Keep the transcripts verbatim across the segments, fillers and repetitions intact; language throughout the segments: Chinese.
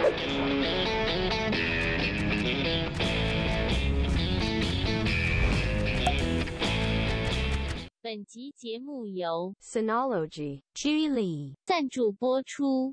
本集节目由 Synology Geely 赞助播出。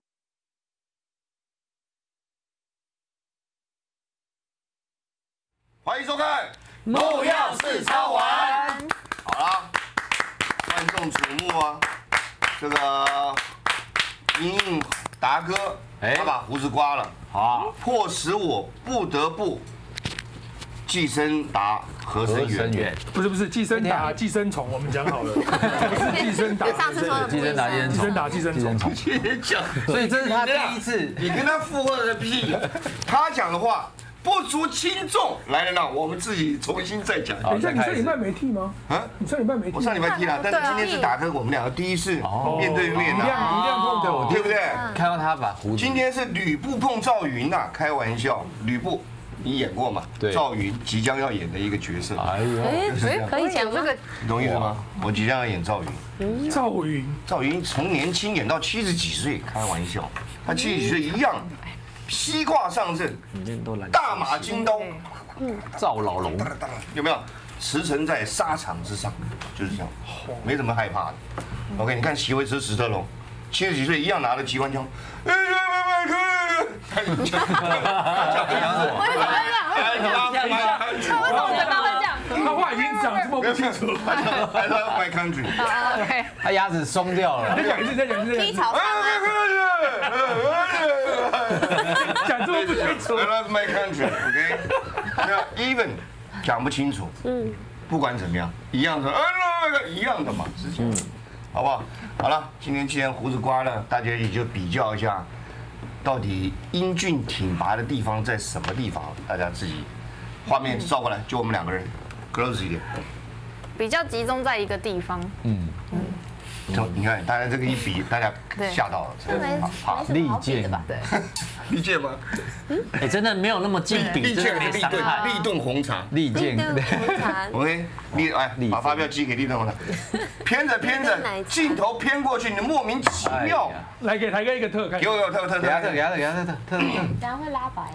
欢迎收看《木曜四超玩》。好啦，万众瞩目啊，这个英英达哥，他把胡子刮了，好，迫使我不得不寄生达合生元。 不是不是，寄生达寄生虫，我们讲好了，不是寄生达。 上次说的寄生达寄生达寄生虫。 讲， 所以这是他第一次， 你跟他附和个屁！他讲的话不足轻重。来来来，我们自己重新再讲。 等一下，你上礼拜没剃吗？啊，你上礼拜没剃？ 我上礼拜剃了，但是今天是达哥我们两个第一次面对面一亮一亮碰的， 对不对？ 看到他把胡子。 今天是吕布碰赵云呐，开玩笑，吕布。你演过嘛？ 对， 赵云即将要演的一个角色。 哎呦， 哎，可以讲这个， 你懂意思吗？我即将要演赵云。 赵云， 赵云从年轻演到七十几岁，开玩笑，他七十几岁一样，披挂上阵，大马金刀， 赵老龙， 有没有？驰骋在沙场之上，就是这样，没什么害怕的。OK， 你看席维斯、史特龙，七十几岁一样拿着机关枪。 为什么会这样？为什么嘴巴会这样？ 他话已经讲这么不清楚。 I love my country。 OK。 他牙齿松掉了。 再讲一次，再讲一次。 踢草。 讲这么不清楚。 I love my country。OK。那 even 讲不清楚。嗯。不管怎么样，一样的，一样的嘛，事情。好不好？好了，今天既然胡子刮了，大家也就比较一下。到底英俊挺拔的地方在什么地方？大家自己画面照过来，就我们两个人 close 一点， 比较集中在一个地方。嗯嗯，你看，大家这个一比，大家吓到了， 好， 利剑吧？ 对， 利剑吗？ 哎，真的没有那么近比， 利剑跟利顿，利顿红茶， 利剑。 OK， 利哎，把发票寄给利顿红茶，偏着偏着，镜头偏过去，你莫名其妙。 来给台哥一个特看， 给我有特特特， 给他特给他特给他特特特特， 等下会拉白。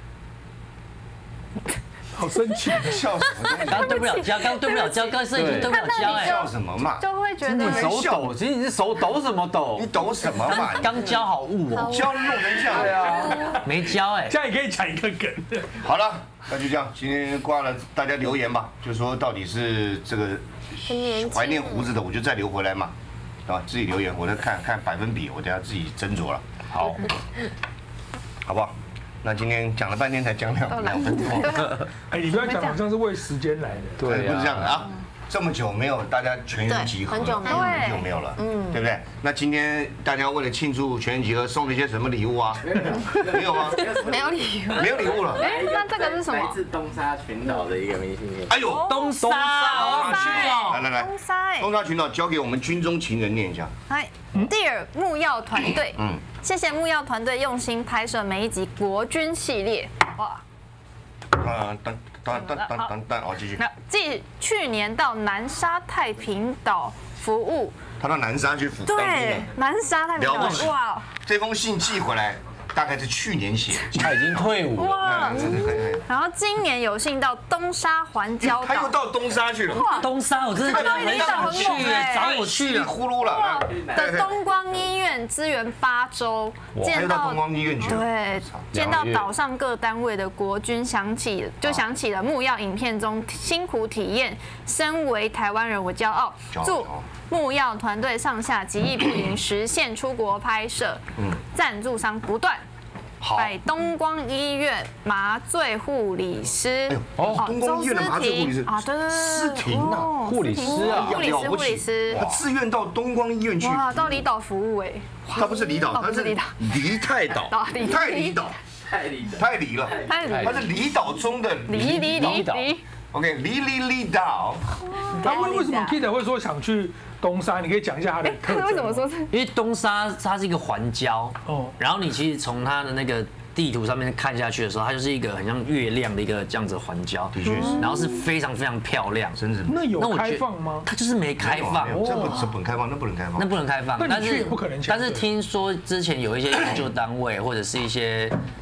好生气， 笑什么？ 刚刚对不了焦，刚刚对不了焦，刚刚摄影师对不了焦，哎， 笑什么嘛？ 就会觉得你手抖，其实你是手抖什么抖？ 你抖什么嘛？ 刚焦好雾哦， 焦弄成这样，对啊， 没焦哎， 这样也可以讲一个梗。 好了，那就这样，今天挂了，大家留言吧，就说到底是这个怀念胡子的，我就再留回来嘛，啊，自己留言，我再看看百分比，我等下自己斟酌了，好，好不好？那今天讲了半天才讲两两分钟， 哎，你不要讲好像是为时间来的， 对，不是这样的啊。这么久没有大家全员集合， 很久没有，很久没有了，嗯，对不对？那今天大家为了庆祝全员集合，送了一些什么礼物啊？没有吗？ 没有礼物， 没有礼物了。 哎，那这个是什么？ 来自东沙群岛的一个明信片。 哎呦， 东沙， 东沙， 来来来， 东沙， 东沙群岛交给我们军中情人念一下。 嗨 ，Dear 木曜团队，嗯，谢谢木曜团队用心拍摄每一集国军系列，哇。 啊，当当当当当当，好，继续。 继去年到南沙太平岛服务， 他到南沙去服务， 对，南沙太平岛，哇， 这封信寄回来，大概是去年写， 他已经退伍了。 哇，然后今年有幸到东沙环礁岛， 他又到东沙去了。 东沙，我真的觉得很想去，找我去了， 呼噜了。 的东光医院支援八周， 见到东光医院去， 对，见到岛上各单位的国军，想起就想起了木曜影片中辛苦体验，身为台湾人我骄傲，祝木曜团队上下极力不停，实现出国拍摄，赞助商不断。百东光医院麻醉护理师， 哦，东光医院的麻醉护理师啊，对对对， 思婷啊， 护理师啊， 护理师，护理师， 他自愿到东光医院去， 哇，到离岛服务哎， 他不是离岛，他是离离太岛，太离岛， 太离太离了， 太离， 他是离岛中的离离离离 ，OK， 离离离岛。 他为为什么 Kid 会说想去东沙？你可以讲一下他的特征。 为什么说这？ 因为东沙它是一个环礁，哦，然后你其实从它的那个地图上面看下去的时候，它就是一个很像月亮的一个这样子的环礁， 的确是， 然后是非常非常漂亮， 真的。 那有开放吗？ 它就是没开放， 这不是本开放，那不能开放， 那不能开放。 但是不可能。 但是听说之前有一些研究单位或者是一些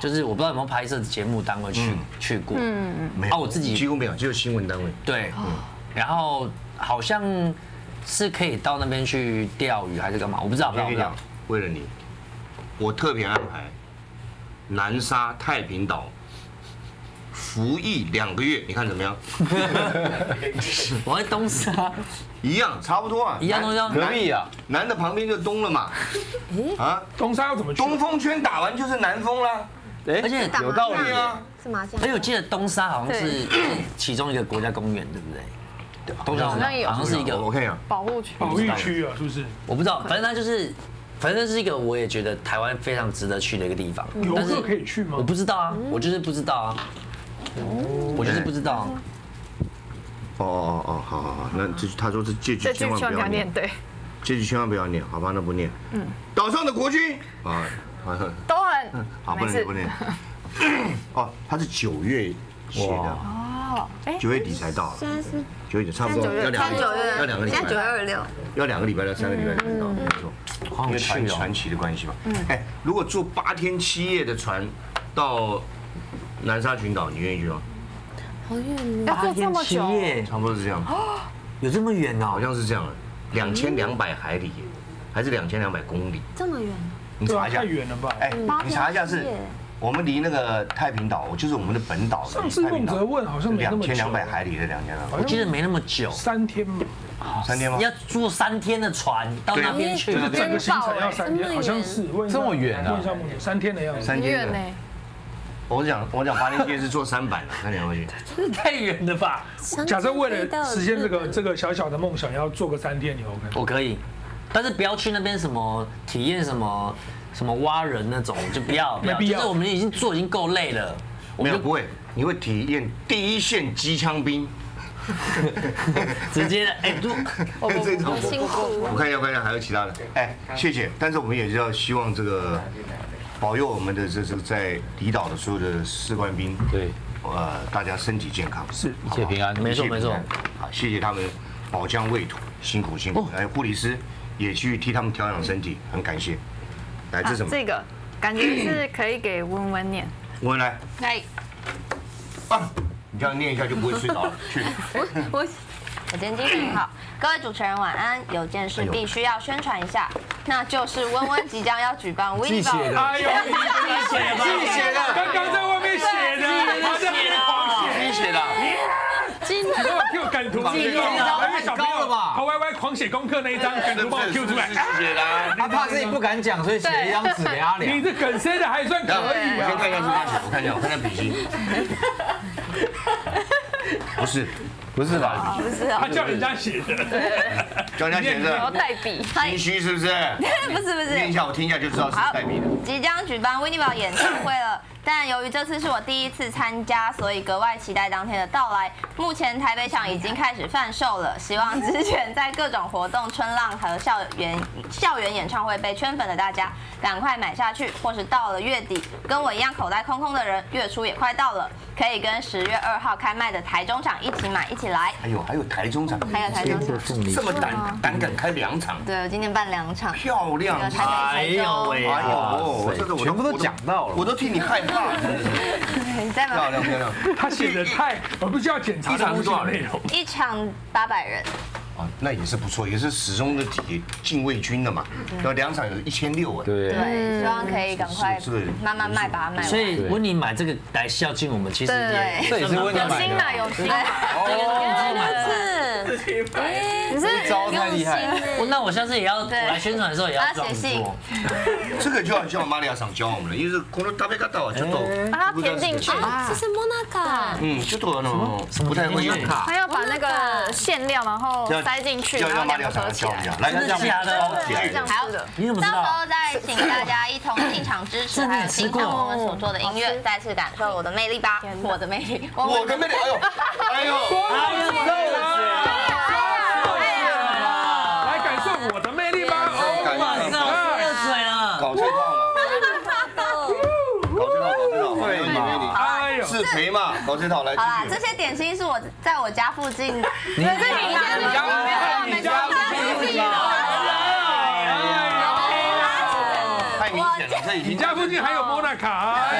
就是我不知道有没有拍摄节目单位去去过，嗯嗯， 没有， 啊我自己几乎没有，只有新闻单位。 对，然后好像是可以到那边去钓鱼还是干嘛，我不知道， 我跟你讲，为了你，我特别安排南沙太平岛服役两个月，你看怎么样？ 我在东沙一样，差不多啊， 一样东西隔壁啊， 南的旁边就东了嘛。啊， 东沙要怎么去？ 东风圈打完就是南风啦。 而且有道理啊。 是麻将。 而且我记得东沙好像是其中一个国家公园，对不对？东沙好像好像是一个， 我看一下， 保护区。 保育区啊，是不是？ 我不知道，反正它就是，反正是一个我也觉得台湾非常值得去的一个地方。 游客可以去吗？ 我不知道啊，我就是不知道啊，我就是不知道。 哦哦哦，好好好，那这他说是这句千万不要念， 对， 这句千万不要念，好吧，那不念。嗯，岛上的国军啊， 都很好，不能念不能念。哦，他是九月写的， 哦，哎， 九月底才到， 现在是九月底差不多要两个要两个礼拜， 现在九月二十六， 要两个礼拜到三个礼拜才到，没错，因为传传奇的关系嘛。哎，如果坐八天七夜的船到南沙群岛，你愿意去吗？ 好远要坐这么久， 差不多是这样， 有这么远哦？ 好像是这样的，两千两百海里，还是两千两百公里？ 这么远？ 你查一下， 太远了吧？ 哎，你查一下是。我们离那个太平岛，就是我们的本岛。 上次孟哲问好像没那么久， 两千两百海里的两千两百， 我记得没那么久， 三天吧？ 三天吗？ 要坐三天的船到那边去， 就是整个行程要三天，好像是。 这么远啊？ 问一下孟哲，三天的样子。 三天的。我讲我讲八天七夜是坐三板的，看你要不要去？ 这太远了吧？ 假设为了实现这个这个小小的梦想，要做个三天，你 OK？ 我可以，但是不要去那边什么体验什么。什么挖人那种就不要， 没必要。 就是我们已经做已经够累了， 我们就不会，你会体验第一线机枪兵， 直接的哎， 这种辛苦。 我看一下，看一下还有其他的，哎，谢谢。但是我们也是要希望这个保佑我们的这这个在离岛的所有的士官兵， 对， 呃，大家身体健康， 是一切平安， 没错没错。 好，谢谢他们保疆卫土，辛苦辛苦。哎，护理师也去替他们调养身体，很感谢。来，这什么？ 这个感觉是可以给温温念。 温来， 来， 棒！你这样念一下就不会睡着了。去。 我我我今天精神很好，各位主持人晚安。有件事必须要宣传一下，那就是温温即将要举办 Winnie 宝。 哎呦， 自己写的， 自己写的， 刚刚在外面写的，好像别狂写， 自己写的。 今天给我赶图， 记录太高了吧？好歪歪狂写功课那一张赶图帮我 Q 出来。 写的， 他怕自己不敢讲，所以写了一张纸给阿良。 你这梗塞的还算可以我先啊。 看一下是他写，我看一下，我看看笔记。不是， 不是吧？ 不是哦， 他叫人家写的， 叫人家写我要的， 带笔。 心虚是不是？ 不是不是。 念一下，我听一下就知道是代笔的。 即将举办 Winnie 宝演唱会了，但由于这次是我第一次参加，所以格外期待当天的到来。目前台北场已经开始贩售了，希望之前在各种活动、春浪和校园校园演唱会被圈粉的大家，赶快买下去，或是到了月底跟我一样口袋空空的人，月初也快到了，可以跟十月二号开卖的台中场一起买一起来。 还有还有台中场， 还有台中场， 这么胆胆敢开两场， 对，我今天办两场， 漂亮！ 台北、台中。 哎呦，这个我全部都讲到了， 我都替你害怕。 你在吗？ 漂亮漂亮。 他写的太，我不需要检查。 一场是多少人？ 一场八百人。 啊，那也是不错，也是始终的体禁卫军的嘛。要两场有一千六啊。 对对，希望可以赶快慢慢卖，把它卖完。 所以温妮买这个来孝敬我们，其实也这也是温妮有买的。 心嘛，有心。 哦，是， 你是招太厉害。 那我下次也要我来宣传的时候也要这样做。 这个就要叫玛利亚赏教我们了，因为是この食べ方はちょっと把它填进去。 这是莫娜卡。 嗯，ちょっとあの不太会用卡。 他要把那个馅料，然后塞进去，然后两个合起来。 来， 真的假的？ 好， 你怎么知道？ 到时候再请大家一同进场支持，还有欣赏我们所做的音乐，再次感受我的魅力吧！我的魅力， 我的魅力，哎呦，哎呦， 来感受我的魅力吧！ 哇塞，热水了， 搞这套嘛，搞这套，搞这套，对嘛？ 哎呦， 自肥嘛，搞这套来。 好啦，这些点心是我在我家附近， 你这是你家， 你家，你家， 附近的。 太太明显了，这已经你家附近还有莫娜卡，哎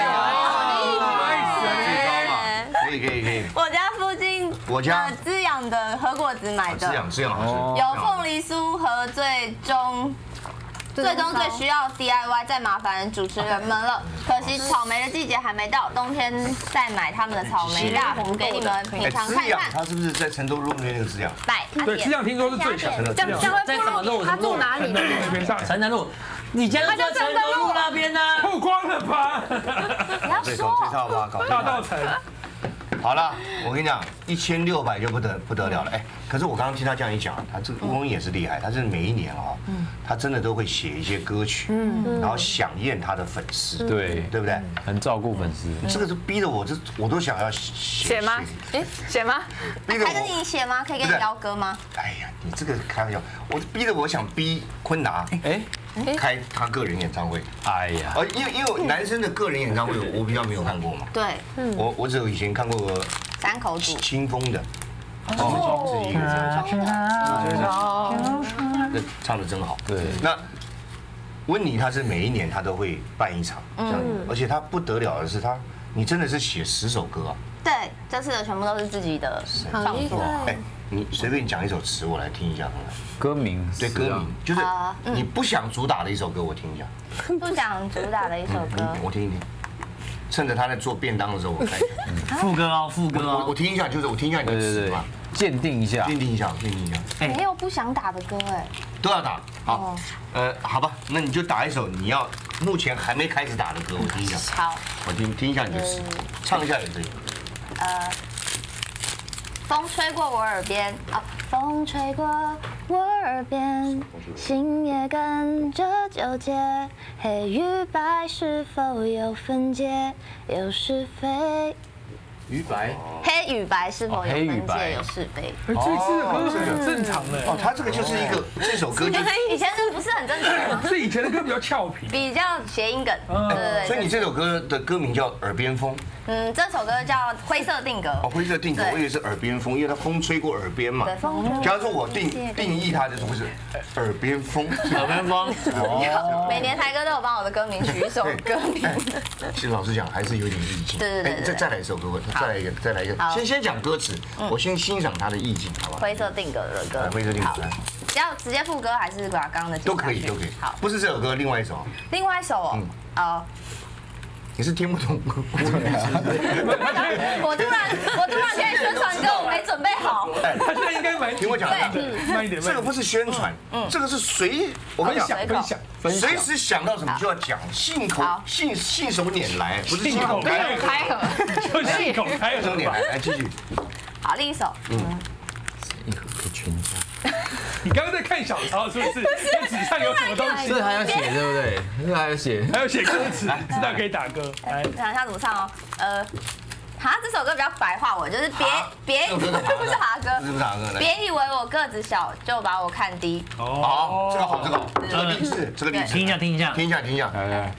呀， 可以可以可以。 我家附近我家呃滋养的和果子买的， 滋养滋养好吃， 有凤梨酥和最终。最终最需要 D I Y 再麻烦主持人们了，可惜草莓的季节还没到，冬天再买他们的草莓大福给你们品尝滋养看看。 他是不是在成都路那个滋养？ 来， 对，滋养听说是最强的， 这样这样会暴露他住哪里？ 那边上城南路，你家就在城南路那边呢？ 曝光了吧？ 不要这搞说这套吧，搞这套大道城。 好了，我跟你讲，一千六百就不得不得了了。哎，可是我刚刚听他这样一讲，他这个吴文也是厉害，他是每一年啊，他真的都会写一些歌曲，然后响应他的粉丝， 对对不对？ 很照顾粉丝。 这个是逼得我，这我都想要写写吗？哎，写吗？ 逼得还跟我。 你写吗？可以给你邀歌吗？ 哎呀，你这个开玩笑，我逼得我想逼坤达， 哎， 开他个人演唱会。 哎呀， 呃，因为因为男生的个人演唱会，我比较没有看过嘛。 对， 我我只有以前看过三口组。 清风的，哦，是一个这唱的真好。 对， 那温妮他是每一年他都会办一场这样，而且他不得了的是他，你真的是写十首歌啊。 对，这次的全部都是自己的创作。 哎，你随便讲一首词，我来听一下看看。 歌名对，歌名就是好嗯你不想主打的一首歌，我听一下。 不想主打的一首歌。 我听一听。趁着他在做便当的时候，我开。 副歌哦，副歌我我哦。 听一下，就是我听一下你的对对对词嘛，， 鉴定一下。 鉴定一下，鉴定一下， 没有不想打的歌哎。 都要打。好，呃，好吧，那你就打一首你要目前还没开始打的歌，我听一下。 好， 我听听一下你的词，唱一下你这个。 呃，风吹过我耳边，哦，风吹过我耳边，心也跟着纠结，黑与白是否有分界，有是非？ 鱼白， 黑与白是否有哦黑与分白界，有是非？ 哎，这次的歌是很正常哦， 的， 他这个就是一个这首歌就是， 以前是不是很正常吗？ 是以前的歌比较俏皮。 比较谐音梗，对对对。 所以你这首歌的歌名叫《耳边风》。 嗯，这首歌叫《灰色定格》。 哦，灰色定格， 对我以为是耳边风，因为它风吹过耳边嘛。 对，风吹过。 假如说我定定义它就是不是耳边风， 耳边风。 哦每年台哥都有帮我的歌名取一首歌名。 其实老实讲，还是有点意境。 对对对对再再来一首歌，再来一个，再来一个。先先讲歌词，我先欣赏它的意境，好不好？ 灰色定格的歌。 灰色定格好，要直接副歌还是把刚刚的都可以，都可以。 好， 不是这首歌，另外一首。 另外一首哦，哦。 你是听不懂国语是不是？ 我突然，我突然可以宣传歌，我没准备好。 他现在应该蛮听我讲， 慢一点。 这个不是宣传，这个是随我跟你讲， 分享， 随时想到什么就要讲，信口信信手拈来，不是信口开开合， 就信口开河信手拈来。来继续。 好，另一首。嗯。 一盒全家。 你刚刚在看小抄是不是？那纸上有什么东西？ 这还要写对不对？这还要写， 还要写歌词，知道可以打歌。来， 想一下怎么唱哦。呃，哈，这首歌比较白话文，就是别别，不是哈歌， 不是哈歌， 别以为我个子小就把我看低。 好，这个好，这个好，这个励志，这个励志。 听一下，听一下， 听一下，听一下。 来来，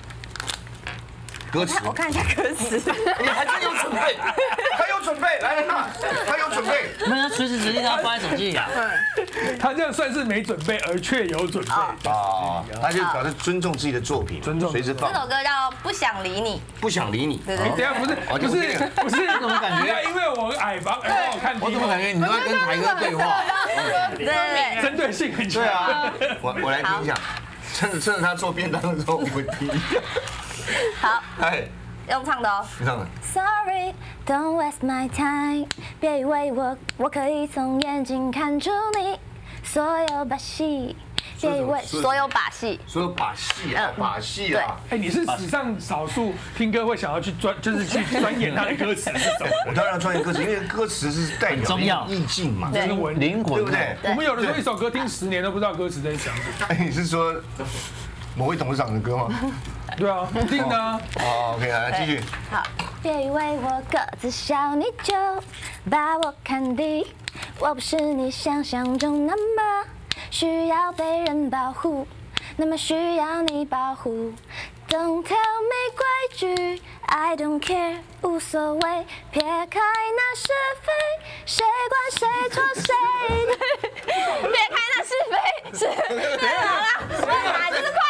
歌词， 我看一下歌词。 你还真有准备，还有准备，来来看，还有准备。 没有，随时随地都要放在手机里啊。 他这样算是没准备，而却有准备。 啊，他就表示尊重自己的作品， 尊重随时放。 这首歌叫《不想理你》。 不想理你。 对对等下不是不是不是， 怎么感觉？ 因为我矮房，而帮我看我怎么感觉你都在跟台哥对话？ 对对对。 针对性很强。 对啊，我我来听一下，趁着趁着他做便当的时候，我听一下。 好， 哎， 用唱的哦。 你唱的。 Sorry, don't waste my time。别以为我我可以从眼睛看出你所有把戏。别以为所有把戏。 所有把戏啊，把戏啊。 哎，你是史上少数听歌会想要去专，就是去钻研他的歌词是什么？ 我当然要专业歌词，因为歌词是代表意境嘛， 就是文灵魂， 对不对？ 我们有的时候一首歌听十年都不知道歌词在讲什么。 哎，你是说某位董事长的歌吗？ 对啊，一定的啊。 好 ，OK， 来继续。 好，别以为我个子小你就把我看低，我不是你想象中那么需要被人保护，那么需要你保护。Don't tell me 规矩 ，I don't care， 无所谓，撇开那是非，谁管谁错谁对，撇开那是非是。好啦，我来这是快歌。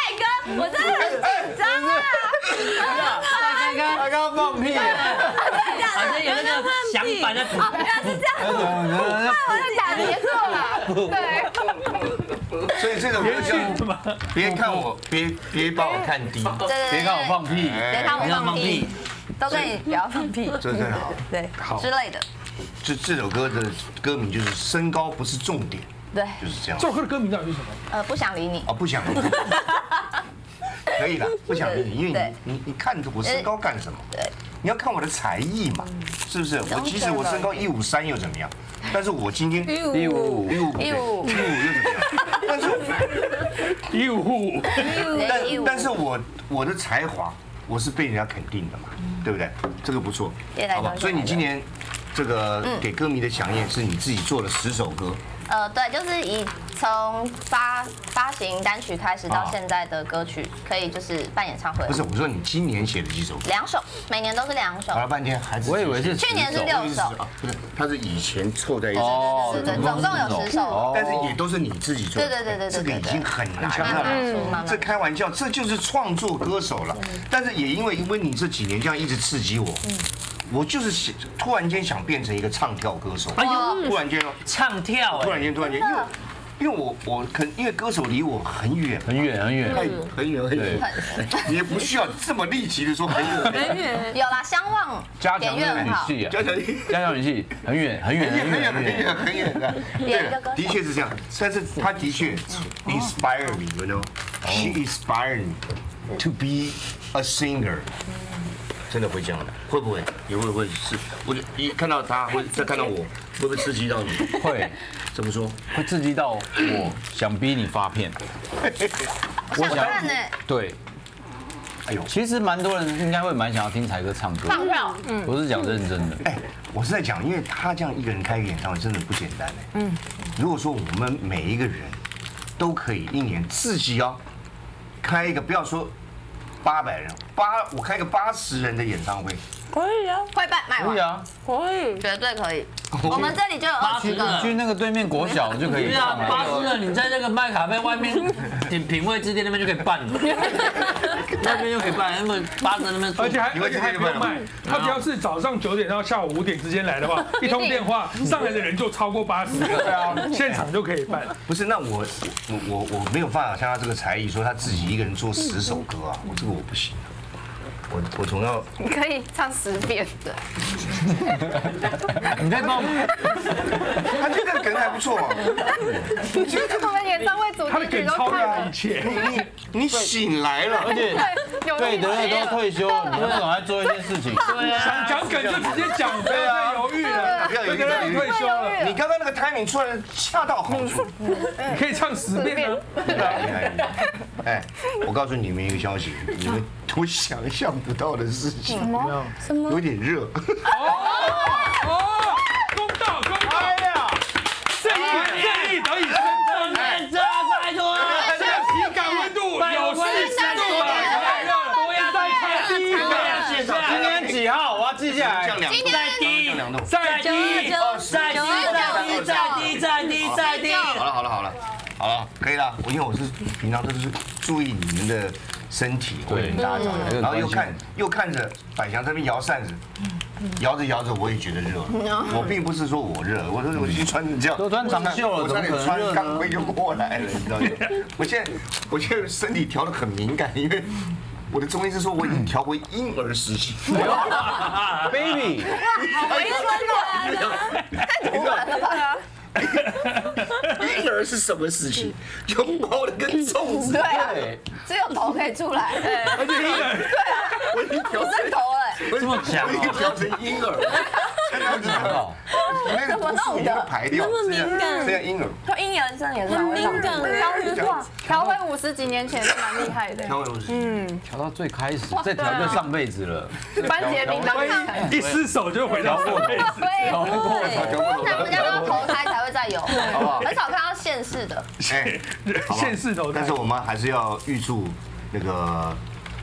我真的很紧张啊！ 刚刚他刚刚放屁， 好像有那个响板在。 哦，原来是这样，我就打结错了。对， 所以这首歌叫别看我，别别把我看低， 对对， 别看我放屁， 别看我放屁，都跟你不要放屁， 这真好。 对， 好之类的。 这这首歌的歌名就是身高不是重点， 对， 就是这样。 这首歌的歌名到底是什么？ 呃，不想理你。 啊，不想理你，可以了，不想理你，因为对你你你看着我身高干什么？ 对， 你要看我的才艺嘛，是不是？我即使我身高一五三又怎么样？但是我今天一五五一五五一五一五五又怎么样？但是一五， 但但是我我的才华我是被人家肯定的嘛，对不对？这个不错，好吧？所以你今年这个给歌迷的响应是你自己做了十首歌。 呃，对，就是以从发发行单曲开始到现在的歌曲，可以就是办演唱会。 不是，我说你今年写了几首歌？ 两首，每年都是两首搞。了半天还是我以为是去年是六首， 不是，它是以前凑在一起， 对对对，总共有十首。 但是也都是你自己做的。 对对对对对， 这个已经很难慢慢了。 出，慢慢这开玩笑，这就是创作歌手了。但是也因为因为你这几年这样一直刺激我，我就是想突然间想变成一个唱跳歌手。哎呦，突然间哦， 唱跳， 突然间突然间，因为因为我我可因为歌手离我很远， 很远很远， 太很远很远，你也不需要这么立即的说很远很远。 有啦，相望加强那个语点乐很好。 气啊， 加强加强语气，很远很远很远很很远很远。 远很远的，对，的确是这样。但是他的确 inspire me，you know，she inspired me to be a singer。真的会这样的，会不会？也会不会是？我就一看到他，会再看到我，会不会刺激到你？ 会怎么说？ 会刺激到我，想逼你发片。 想看呢， 对， 哎呦， 其实蛮多人应该会蛮想要听才哥唱歌， 放票，嗯， 我是讲认真的。 哎，我是在讲，因为他这样一个人开一个演唱会真的不简单哎。嗯，如果说我们每一个人都可以一年自己哦开一个，不要说八百人，八我开个八十人的演唱会， 可以啊， 会办卖完， 可以啊， 可以。 绝对可以。我们这里就有二十你个， 去那个对面国小就可以对啊唱，了。 巴斯的你在那个麦卡贝外面品品味之巅那边就可以办了，那边就可以办，那么巴斯那边， 而且还而且还不用卖，他只要是早上九点到下午五点之间来的话，一通电话上来的人就超过八十个，对啊，现场就可以办。 不是，那我我我我没有办法像他这个才艺，说他自己一个人做十首歌啊，我这个我不行。我我总要你可以唱十遍的。 你在帮我， 他这个梗还不错啊。 我们演唱会主他的题曲梗超越都看了， 一切。 你你醒来了， 而且有费德勒都退休了，你为什么还做一件事情？ 想讲梗就直接讲，不要再犹豫了。 不要犹豫费德勒退休了， 你刚刚那个 timing 出来恰到好处。 你可以唱十遍啊。 哎，我告诉你们一个消息，你们都想象不到的事情， 什么？ 有点热。 哦，公道公道！哎呀，正义正义得以伸张， 认真拜托， 现在体感温度有四十度了，太热了， 不要再开低了， 今天几号？我要记下来。 降两度， 再低降两度， 再低，再低，再低，再低，再低，再低。 好了好了好了好了，可以了。我因为我是平常都是注意你们的身体，为你们打掌，然后又看又看着百祥这边摇扇子，摇着摇着我也觉得热。我并不是说我热，我说我已经穿成这样， 都穿长袖了我差点怎么可能热呢穿钢盔就过来了，你知道吗？我现在我现在身体调得很敏感，因为我的中医师说我已经调回婴儿时期。 baby， 好悲酸的，太突然了吧？ 婴儿是什么时期？就包的跟粽子。 对啊，只有头可以出来。 而且婴儿， 我已经调成是头哎， 这么强，我已经调成婴儿。 好强哦！ 那个毒素已经排掉， 那么敏感这样婴儿。 就婴儿真的也是蛮会很敏感调调回五十几年前是蛮厉害的。 调回五十。嗯， 调到最开始，再调就上辈子了。 班杰明当上， 一失手就回到过辈子。 调过头，调过头。 那人家都要投胎才会再有， 好不好？ 很少看到现世的。 哎， 现世投胎但是我们还是要预祝那个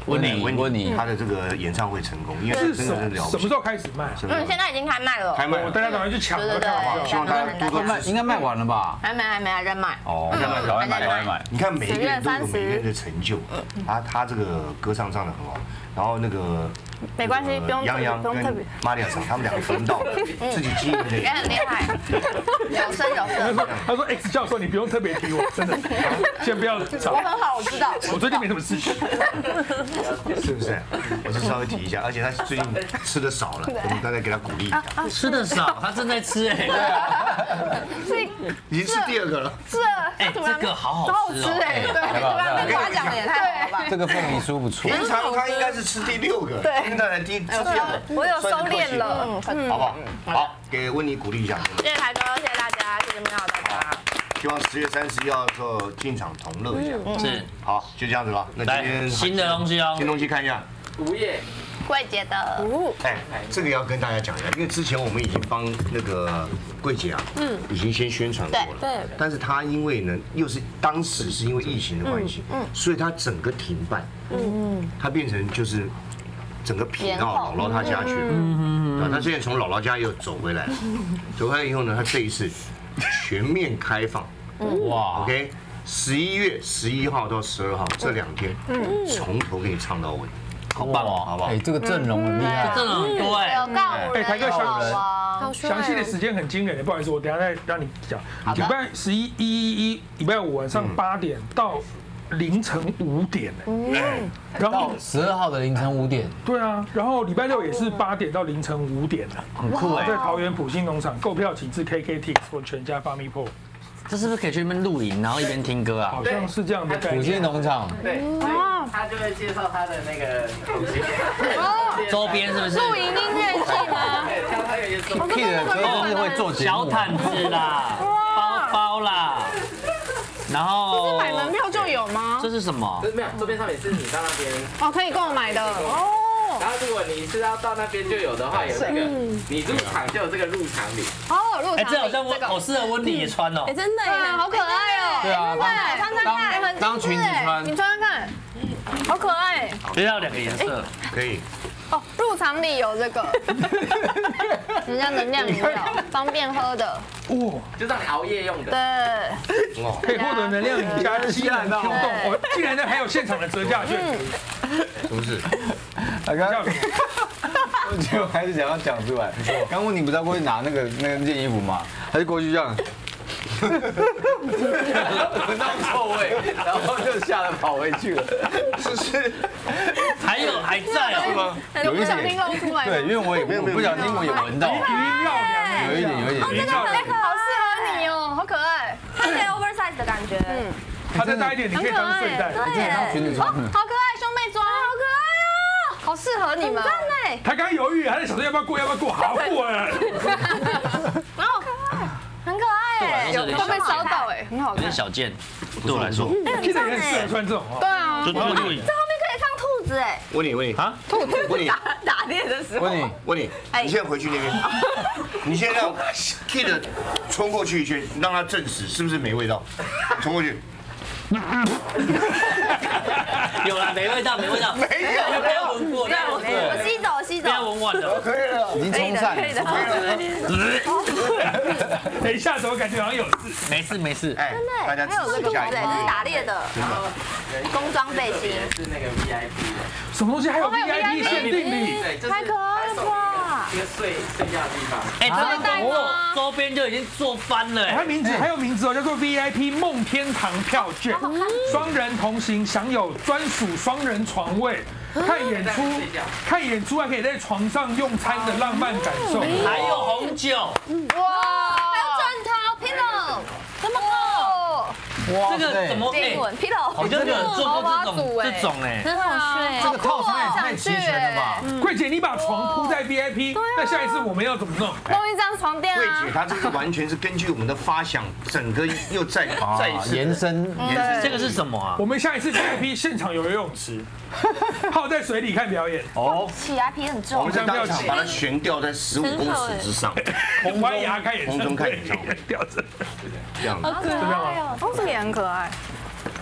温妮温温妮妮他的这个演唱会成功，因为是什真的是了不起。 什么时候开始卖？ 嗯，现在已经开卖了， 开卖了， 大家赶快去抢， 对对对开玩笑希望大家多多卖支持。 应该卖完了吧？ 还没还没还在卖。 哦， 还在卖赶快买，赶快买。 你看每一个人都有十月三十每个人的成就，他他这个歌唱唱的很好，然后那个没关系，不用杨洋跟特别。 玛利亚桑他们两个分道，自己经营的也很厉害，有声有色。 他说他说 X 教授你不用特别提我，真的，先不要我吵。 很好，我知道。 我最近没什么事情。 是不是？我就稍微提一下，而且他最近吃的少了，我们大家给他鼓励一下。 吃的少，他正在吃哎。 已经吃第二个了， 是， 哎，这个好好吃哦。 哎，对，突然被夸奖的也太好了吧？ 这个凤梨酥不错。 平常他应该是吃第六个，现在才第吃第二个， 我有收敛了， 嗯，好不好？好，给温妮鼓励一下。 谢谢台哥，谢谢大家，谢谢美好大家。 希望十月三十一号的时候进场同乐一下。 是， 好，就这样子了。那今天来新的东西哦新东西看一下。 午夜桂姐的， 哎，这个要跟大家讲一下，因为之前我们已经帮那个桂姐啊，嗯，已经先宣传过了， 对对但是她因为呢，又是当时是因为疫情的关系，嗯，所以她整个停办，嗯，她变成就是整个撇到姥姥她家去了，嗯嗯，她现在从姥姥家又走回来了，走回来以后呢，她这一次全面开放， 哇 ，OK， 十一月十一号到十二号这两天，从头给你唱到尾。 好棒哦， 好不好哎，这个阵容很厉害， 真的很多哎。 有告五人， 哎台哥有老王， 好帅详细的时间很惊人，不好意思，我等一下再让你讲。礼拜十一一一一礼拜五晚上八点到凌晨五点，哎，然后到十二号的凌晨五点， 对啊，然后礼拜六也是八点到凌晨五点的， 很酷哎在。桃园普兴农场购票请至 K K Tix 或全家 Family Pro， 这是不是可以去那边露营，然后一边听歌啊好？像是这样的概普兴念。 农场， 对，他就会介绍他的那个东西， 周边是不是？ 露营音乐季吗？ 对，他他有一些周边 Kid 的歌就是会做节目， 小毯子啦，包包啦，然后买门票就有吗？ 这是什么？ 就是没有周边商品是你到那边， 哦，可以购买的哦。 然后如果你是要到那边就有的话，有那个你入场就有这个入场礼， 哦，入哎， 场这好像我这个好适合温妮也穿哦。 哎，真的耶，好可爱哦。 对啊， 对，穿穿看， 当裙子穿你穿穿看，好可爱这要两个颜色， 可以。 哦。入场里有这个，人家能量饮料，方便喝的， 哇， 就让你熬夜用的。 对， 哦， 可以获得能量饮加机能 Q 动，我竟然呢还有现场的折价券， 是不是？ 刚刚我觉得我还是想要讲出来。刚问你不是要过去拿那个那个那件衣服吗？他就过去这样，闻到臭味，然后就吓得跑回去了。 是是， 还有还在哦。 有一不小心点， 露出来。 对，因为我也我不小心我也闻到， 余耀良， 有一点有一点余耀良， 好适合你哦，好可爱。 有点 oversize 的感觉。嗯， 他再大一点，你可以当睡袋。 你这当裙子穿。 好可爱，兄妹装，好可爱哦，好适合你们。赞他刚刚犹豫，还在想说要不要过，要不要过，好过了。 然后很可爱哎， 有会被烧到哎，很好看有点。小件，对我来说， 记得也很适合穿这种哦。 对啊， 就露营。 这后面可以放兔子哎， 问你问你啊， 问你打打猎的时候。 问你， 问你，你现在回去那边，你现在让 Kid 冲过去一圈，让他证实是不是没味道，冲过去。 有啦，没味道，没味道， 没有不要闻过，不要闻过， 我吸走，我吸走。 不要闻完的。 可以了， 已经冲散了。 等一下怎么感觉好像有事？ 没事没事。 哎，大家还有这个兔子哎，这是打猎的工装背心。 是那个 V I P 的， 什么东西还有 V I P 限定礼？ 对，就是太可爱了吧！ 一个睡睡觉的地方。 哎，这个周边就已经做翻了。 它名字还有名字哦，叫做 V I P 梦天堂票券，双人同行，享有专属双人床位，看演出，看演出还可以在床上用餐的浪漫感受， 还有红酒， 哇，还有枕头 pillow，这么厚， 哇这个怎么英文 pillow， 我就没有做过这种这种哎。 很好睡。 这个套餐也太齐全了吧？ 桂姐，你把床铺在 V I P，那下一次我们要怎么弄？ 弄一张床垫桂啊姐。她这个完全是根据我们的发想，整个又再再一次延伸延伸。 这个是什么啊？ 我们下一次 V I P 现场有游泳池，泡在水里看表演， 哦， 起来皮很我重们。在当场把它悬吊在十五公尺之上， 红歪牙开演唱空中看会演唱会， 吊着， 这样子。 怎么样啊？ 哦，这个也很可爱。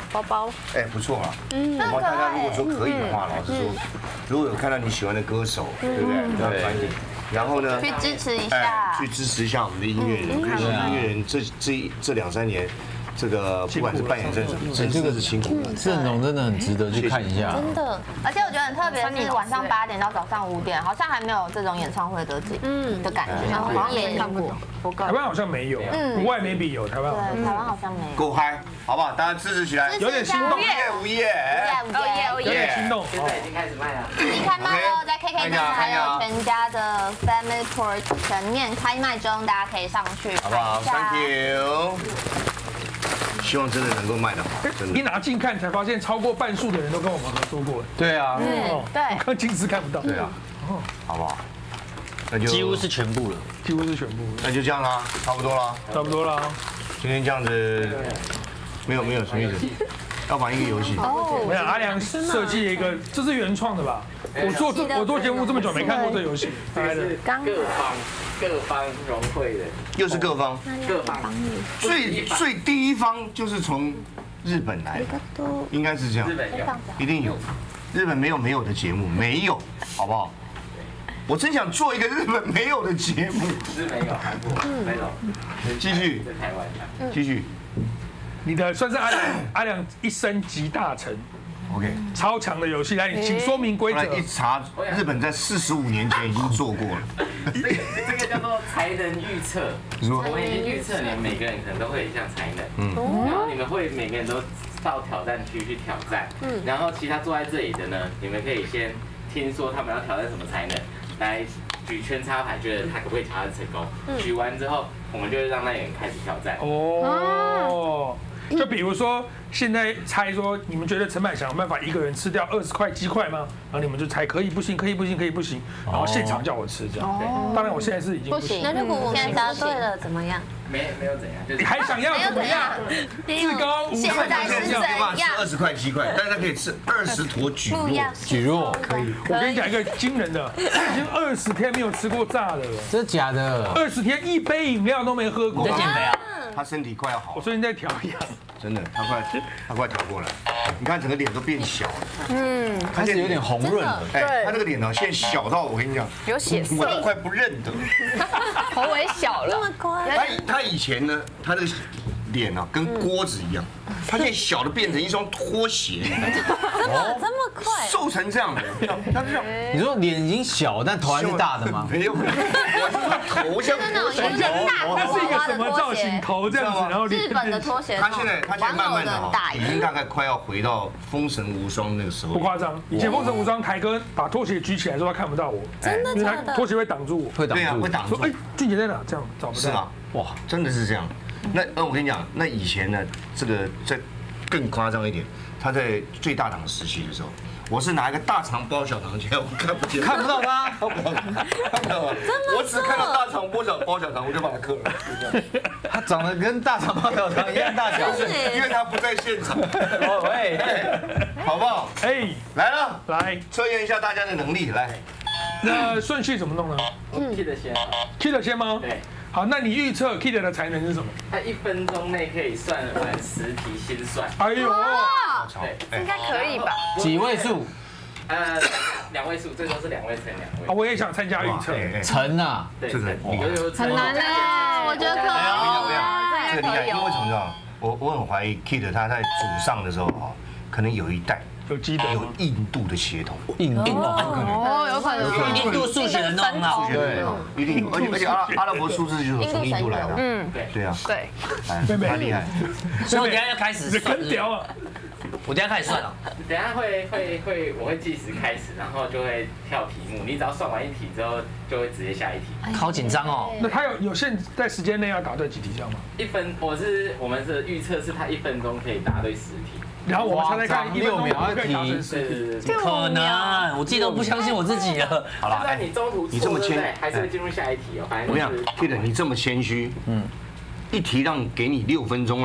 包包， 哎，不错啊。嗯，然后大家如果说可以的话，老实说，如果有看到你喜欢的歌手，对不对？对。然后呢？ 去支持一哎， 下， 去支持一下我们的音乐人。可是音乐人这这这两三年。这个不管是扮演阵容，真的是辛苦了。 阵容真的很值得去看一下， 真的。而且我觉得很特别，是晚上八点到早上五点，好像还没有这种演唱会的嗯的感觉，好像没看过。 台湾好像没有，国外没比有，台湾对，台湾好像没有。 够嗨，好不好？大家支持起来， 有点心动， 午夜午夜， 哦耶哦有点心动。 现在已经开始卖了， 已经开卖喽，在 K K 店还有全家的 Family Port 全面开卖中，大家可以上去好不好 ？Thank you。希望真的能够卖得好，真的。 一拿近看才发现，超过半数的人都跟我们合作过。 对啊， 嗯，对。 我看近视看不到。 对啊，哦，好不好？那就几乎是全部了， 几乎是全部。 那就这样啦，差不多啦， 差不多啦。 今天这样子，没有没有什么意思，要玩一个游戏。 哦，我想阿良设计了一个，这是原创的吧？我做这我做节目这么久没看过这游戏， 这个是各方各方融汇的， 又是各方， 各方最最第一方就是从日本来的，应该是这样， 日本有， 一定有，日本没有没有的节目，没有，好不好？我真想做一个日本没有的节目， 日本有，韩国没有， 继续， 在台湾， 继续， 你的算是阿良阿良一生集大成。 OK， 超强的游戏，来，请说明规则。 一查，日本在四十五年前已经做过了。 这个这个叫做才能预测。我们已经预测你们每个人可能都会有一项才能，嗯，然后你们会每个人都到挑战区去挑战，嗯，然后其他坐在这里的呢，你们可以先听说他们要挑战什么才能，来举圈插牌，觉得他可不可以挑战成功。举完之后，我们就会让那个人开始挑战。哦。 就比如说，现在猜说，你们觉得陈百祥有办法一个人吃掉二十块鸡块吗？然后你们就猜可以不行，可以不行，可以不行，然后现场叫我吃这样。当然我现在是已经不行。 那如果我现在答对了怎么样？ 没没有怎样， 你还想要怎么样？至高无现在是怎样？ 吃二十块鸡块，但是他可以吃二十坨蒟蒻。 蒟蒻可以。我跟你讲一个惊人的，已经二十天没有吃过炸的了。 真的假的？ 二十天一杯饮料都没喝过。 在减肥啊？ 他身体快要好。 我最近在调养。 真的，他快他快调过来，你看整个脸都变小了， 嗯，开始有点红润了。 哎，他这个脸呢，现在小到我跟你讲， 有血色， 我都快不认得， 头围小了，这么快。他他以前呢，他这个脸啊跟锅子一样，他现在小的变成一双拖鞋， 这么这么快， 瘦成这样的，他是这样。 你说脸已经小，但头还是大的吗？ 没有，头像拖鞋， 它是一个什么造型？头这样子，然后日本的拖鞋， 他现在他现在慢慢的哈，已经大概快要回到风神无双那个时候。 不夸张，以前风神无双，台哥把拖鞋举起来的时候，他看不到我， 真的假的？ 拖鞋会挡住我， 会挡住， 会挡住。 哎，俊杰在哪？这样找不到。 是吗？哇，真的是这样。那那我跟你讲，那以前呢，这个再更夸张一点，他在最大档时期的时候，我是拿一个大肠包小肠去，我看不见， 看不到他， 看不到，看不到，我只看到大肠包小包小肠，我就把他克了。 他长得跟大肠包小肠一样大小， 因为他不在现场。 喂， 好不好？哎，来了， 来测验一下大家的能力，来。 那顺序怎么弄呢？ 嗯 ，Kid 先 ，Kid 先吗？ 对。 好，那你预测 Kid 的才能是什么？ 他一分钟内可以算完十题心算。 哎呦， 对，应该可以吧？ 几位数？ 呃，两位数，这都是两位乘两位。 啊，我也想参加预测。 乘啊， 对， 这个很难啊，我觉得可以啊， 这个厉害，因为为什么知道？我我很怀疑 Kid 他在祖上的时候啊，可能有一代。 有基德， 有印度的血统， 印度哦，有可能， 印度数学人都很好， 对，一定有，而且而且阿阿拉伯数字就是从印度来的，嗯，对对啊， 对， 太厉害， 所以我等下要开始算， 很屌啊！ 我等下开始算了， 等下会会会，我会计时开始，然后就会跳题目，你只要算完一题之后，就会直接下一题。 好紧张哦！ 那他有有限在时间内要答对几题这样吗？ 一分，我是我们是预测是他一分钟可以答对十题。 然后我们猜猜看，一六秒可以达成十题， 可能，我自己都不相信我自己了。 好了， 那你中途你这么谦， 还是会进入下一题哦。反正我跟你讲 ，Kid，你这么谦虚，嗯，一题让给你六分钟了，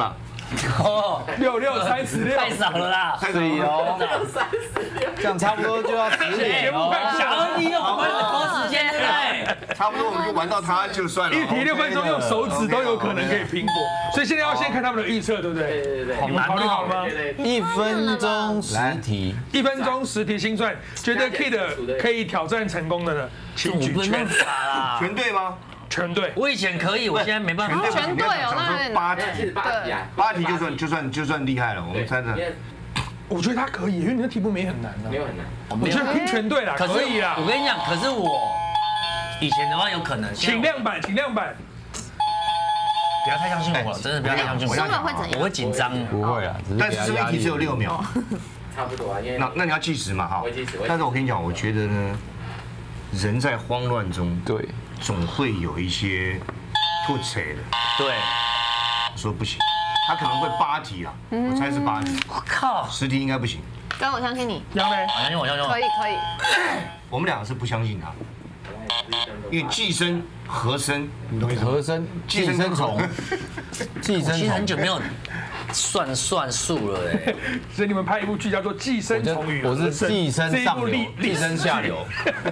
哦， 六六三十六， 太少了啦， 所以哦，这样差不多就要十点哦。 小恩利用我们的拖时间，对不对？ 差不多我们就玩到他就算了。 一题六分钟，用手指都有可能可以拼过，所以现在要先看他们的预测，对不对？ 对对对， 你们考虑好了吗？ 一分钟十题， 一分钟十题心算，觉得 Kid 可以挑战成功的呢，请举没办拳。 法啦， 全对吗？ 全对。 我以前可以，我现在没办法。 全对哦，那有点八题， 其实八题啊， 八题就算就算就算厉害了，我们猜的。 我觉得他可以，因为你的题目没很难啊。 没有很难。 我觉得拼全对啦， 可是可以啦。 我跟你讲，可是我以前的话有可能。 请亮板，请亮板。 不要太相信我了，真的不要太相信我。 输了会怎样？ 我会紧张。 不会啊， 但是这一题只有六秒， 差不多啊，因为那那你要计时嘛哈。但是我跟你讲，我觉得呢，人在慌乱中， 对， 总会有一些吐槽的。 对， 我说不行，他可能会八题啊，我猜是八题。 我靠， 十题应该不行。 跟我相信你， 杨梅， 好相信我，相信我。 可以可以。 我们两个是不相信他，因为寄生合生，你懂意思吗？ 合生寄生虫，寄生其实很虫。 久没有算算数了哎。 所以你们拍一部剧叫做《寄生虫与我是寄生上流，寄生下流。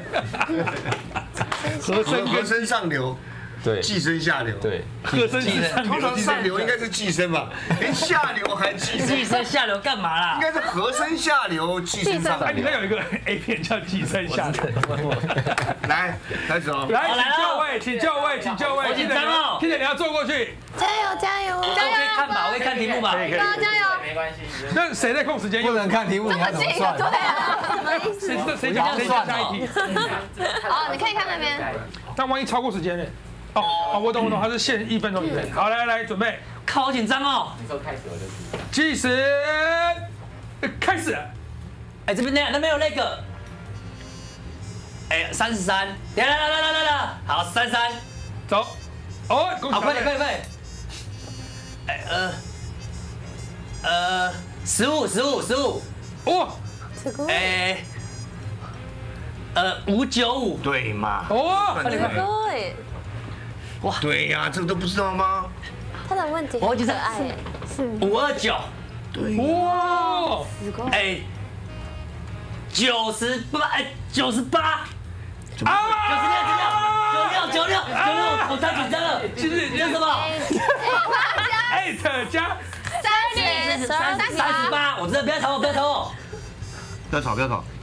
和生合生上流， 对， 寄生下流。 对， 和生是上通流常上流应该是寄生吧，连下流还寄生， 寄生下流干嘛啦应？该是合生下流，寄生上哎，你流。 看有一个 A 片叫《寄生下流》。 来，开始哦。 来，请就位，请就位，请就位。 好紧张哦记得你要坐过去。 加油加油我可以看吧，我可以看题目吧。 可以可以。 加油！ 没关系。 那谁在控时间？ 不能看题目，你要怎么算？ 对啊，什么意思？ 谁谁讲谁讲下一题？ 好，你可以看那边。 但万一超过时间呢？哦哦，我懂我懂，它是限一分钟以内。好，来来准备， 靠，好紧张哦。 你说开始我就知道。 计时开始。 哎，这边那那边有那个，哎，三十三，来来来来来来来，好，三三， 走。哦，恭喜好，快点快点快点。哎呃呃，十五十五十五， 哦哎，呃五九五， 对嘛？ 哦， 快点快点。 对， 对呀，这个都不知道吗？ 他的问题我记得很可爱耶， 五二九， 哇， 哎，九十八，哎九十八，九十六九六九六九六九六，我太紧张了， 其实这是什么？ 艾特加三十三三十八，我真的不要吵我，不要吵我， 不要吵，不要吵。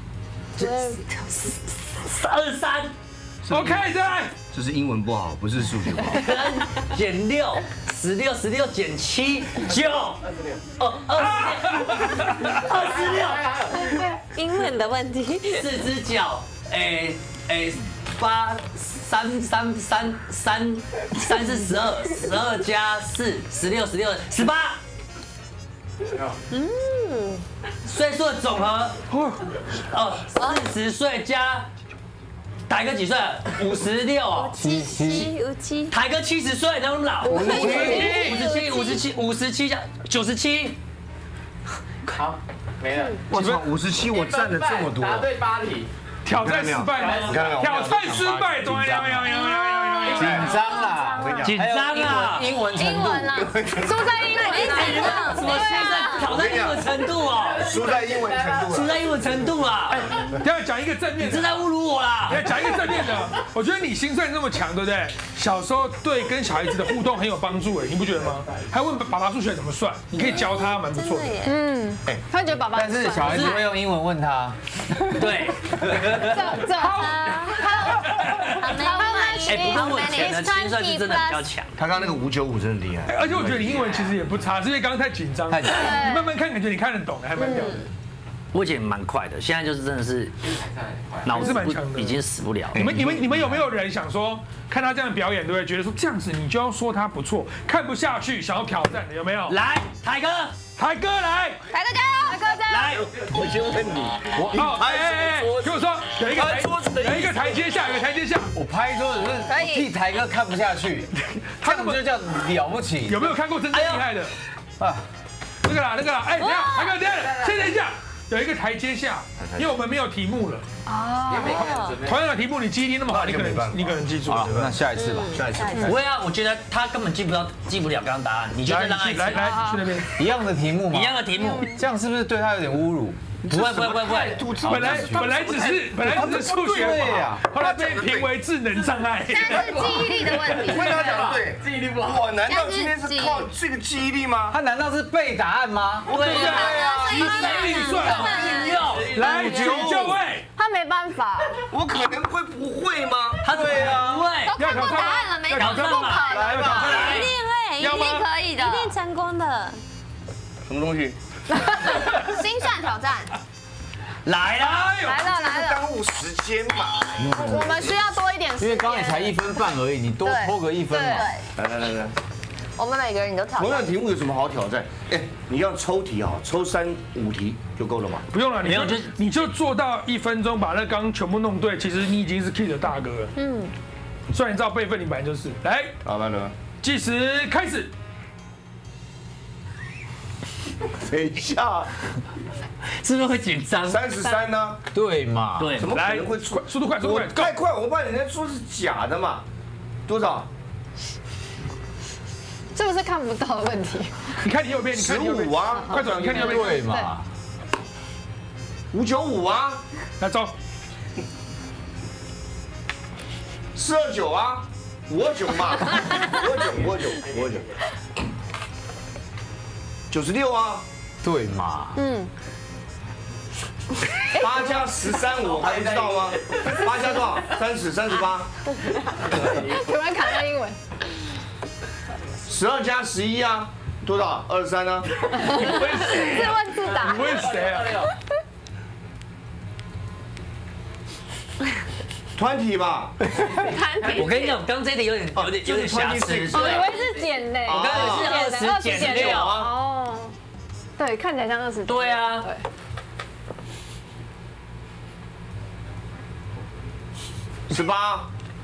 二十三。 ，OK，再来。 这是英文不好，不是数学不好。 减六，十六十六减七九，哦二十六，二十六， 英文的问题。 四只脚，哎哎八三三三三三是十二，十二加四，十六十六十八。嗯，岁数的总和，哦，四十岁加。 台哥几岁？五十六， 七七五七， 台哥七十岁，那么老？五十七，五十七，五十七，五十七加九十七。 好，没了。 我操，五十七我占了这么多。 答对八题， 挑战失败吗？ 你看到没有？ 挑战失败，怎么样？ 紧张啦，我跟你讲， 紧张啊！ 英文程度， 英文啦，输在英文啦， 什么现在挑战英文程度哦？ 输在英文程度了。 输在英文程度啦！ 要讲一个正面的， 你是在侮辱我啦！ 要讲一个正面的。我觉得你心算那么强，对不对？小时候对跟小孩子的互动很有帮助，哎，你不觉得吗？还问爸爸数学怎么算，你可以教他，蛮不错的。 嗯，他觉得爸爸， 但是小孩子会用英文问他， 对， 这这好， 哎，不过我以前的心算是真的比较强。 他刚刚那个五九五真的厉害。 而且我觉得你英文其实也不差，是因为刚刚太紧张。 太紧张你慢慢看，感觉你看得懂，还蛮屌的。 我以前蛮快的，现在就是真的是脑子是蛮强的已经死不了。 你们、你们、你们有没有人想说，看他这样表演，对不对？觉得说这样子你就要说他不错，看不下去，想要挑战的有没有？ 来，台哥， 台哥来， 台哥加油，台哥加油！ 来， 我先问你， 哦，哎哎哎，跟我说有一个台有一个台阶下，有一个台阶下， 我拍桌子是我替台哥看不下去，他怎么就叫了不起？ 有没有看过真正厉害的？ 啊， 那个啦，那个啦，哎，等一下，台哥，等一下，先等一下， 有一个台阶下，因为我们没有题目了。 因为每个人准备。 同样的题目，你记忆力那么好，你可能你可能记住。 好，那下一次吧， 下一次。 不会啊，我觉得他根本记不到，记不了刚刚答案。你就来让他来来去那边， 一样的题目嘛， 一样的题目， 这样是不是对他有点侮辱？ 不会不会不会不会。 本来本来只是本来只是数学不好，后来被评为智能障碍。 现在是记忆力的问题。 为他讲的对， 记忆力不好。 我难道今天是靠这个记忆力吗？ 他难道是背答案吗？ 对啊， 计算运算，来请就位。 他没办法， 我可能会不会吗？ 他对啊，不会。 都看过答案了，没考这不可来能吧， 一定会，一定可以的，一定成功的。 什么东西？ 心算挑战。 来啦！ 来了来了， 耽误时间嘛。 我们需要多一点时间， 因为刚才才一分半而已，你多拖个一分嘛。 来来来来， 我们每个人你都挑同样战。 的题目有什么好挑战？哎，你要抽题啊，抽三五题就够了嘛。 不用了，你没有就就你就做到一分钟，把那刚全部弄对，其实你已经是 Kid 的大哥了。嗯，虽然你照辈分，你本来就是。来， 好，慢点。 计时开始。 等一下， 是不是会紧张？ 三十三呢？ 对嘛？ 对， 怎么可能会出？ 速度快，速度快， 太快，我怕人家说是假的嘛。多少？ 这个是看不到的问题。 你看你右边，你看你右边十五啊， 快转，你看你右边。 对嘛？ 五九五啊， 来走。 四二九啊，五二九嘛，五二九，五二九，五二九。九十六啊， 对嘛？ 嗯， 八加十三，我还不知道吗？八加多少？三十，三十八。 突然卡到英文。 十二加十一啊，多少？二十三呢？ 自问自答你。问谁啊？ 团体吧。 我跟你讲，刚刚这题有点有点有点瑕疵。 我以为是减的， 我刚刚是二十减六啊。 哦，对，看起来像二十。 对啊。 十八。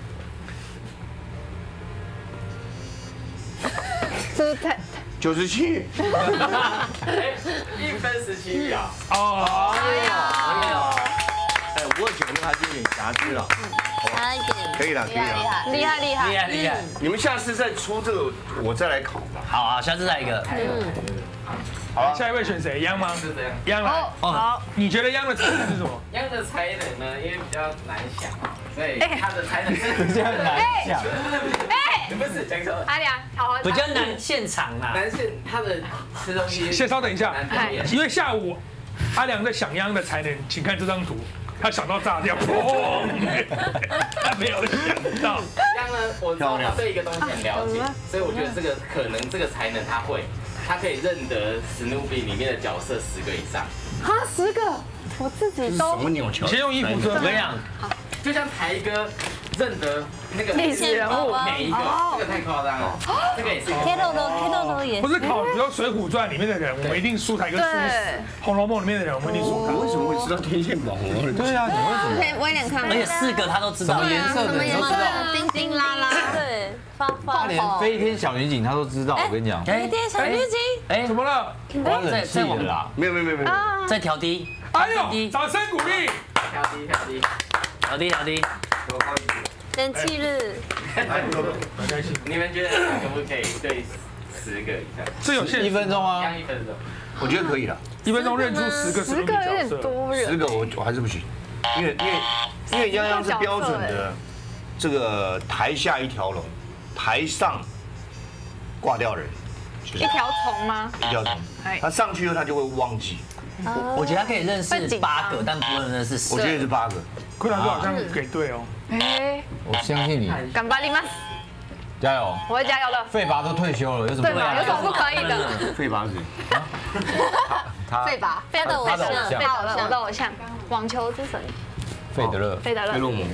是不是太？ 九十七。 一分十七秒。 哦， 哎呀， 哎，五二九那还是有点瑕疵了。 差一点。 可以了，可以了。 厉害厉害厉害厉害！ 你们下次再出这个，我再来考吧。 好啊，下次再一个。 好了， 下一位选谁？央吗？ 是这样。 央来。 哦， 你觉得央的才能是什么？ 央的才能呢，因为比较难想，所以他的才能是这样难想。 哎， 不是讲错。 阿良，好好。 比较难现场啦。 男性他的吃东西。 先稍等一下难表演， 因为下午阿良在想央的才能，请看这张图，他想到炸掉，砰！他没有想到。 央呢，我知道他对一个东西很了解，所以我觉得这个可能这个才能他会，他可以认得史努比里面的角色十个以上。 哈，十个，我自己什都。 么鸟球？ 你先用衣服遮。 我跟你讲， 就像台哥认得那个历史人物每一个，这个太夸张了，这个也是。 K 豆豆 K 豆豆也不是考，比如《水浒传》里面的人，我们一定输台跟输死；《红楼梦》里面的人，我们一定输他。 我为什么会知道天线宝？ 对啊，你为什么？ 可以威廉看。 而且四个他都知道。 什么颜色的你都知道？ 叮叮啦啦，对，方他方连飞天小女警他都知道，我跟你讲， 飞天小女警， 哎， 怎么了？ 关冷气了啦。 没有没有没有没有。 再调低， 哎呦，掌声鼓励！ 调低调低， 调低调低。 人气日， 很开心。 你们觉得可不可以对十个以上？ 这有限一分钟啊将，一分钟。 我觉得可以了， 一分钟认出十个史努比十个有点角色。 多人。 十个我我还是不行，因为因为因为泱泱是标准的这个台下一条龙，台上挂掉人，就是一条虫吗？ 一条龙，他上去后他就会忘记， 我觉得他可以认识八个，但不能认识十我觉得是八个， 坤南哥好像给对哦。 哎， 我相信你， 干巴里吗？ 加油！ 我会加油的。 费拔都退休了，有什么对吧？有什么不可以的？ 费拔子， 他费吧，费的偶他的偶像， 像费德勒，我的偶像，网球之神， 费德勒， 费德勒。 费洛蒙，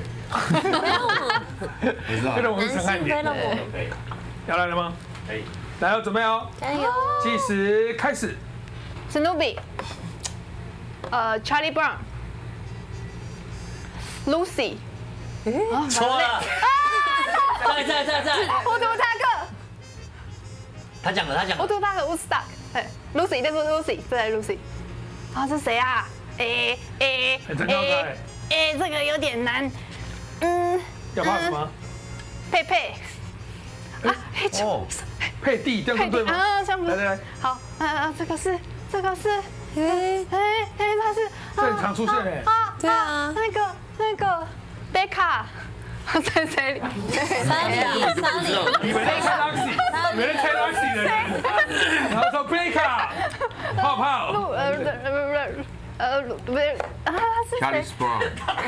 你知道这个我男是陈汉典， 性费洛蒙， 可以， 要来了吗？ 可以。 来哦，准备哦， 加油！ 计时开始。 史努比，呃，Charlie Brown，Lucy， 错了，再再再再， 乌图塔克， 他讲了，他讲了， 乌图塔克，乌斯达克，对，Lucy，这是 Lucy，这是 Lucy，啊，这谁啊？ 哎哎陈高在哎哎，这个有点难。嗯， 要怕什么？ 佩佩。啊，嘿， 哦， 配地，这样对吗？ 啊，这样不是。 来来来， 好，啊，这个是，这个是，哎哎哎，它是。 这很常出现哎。 啊， 对啊， 那个那个贝卡。在谁里？ 沙里沙里， 以为在 Taxi， 以为在 Taxi 的人，然后说贝卡，泡泡， 路呃呃呃不是啊是谁 Charlie Brown，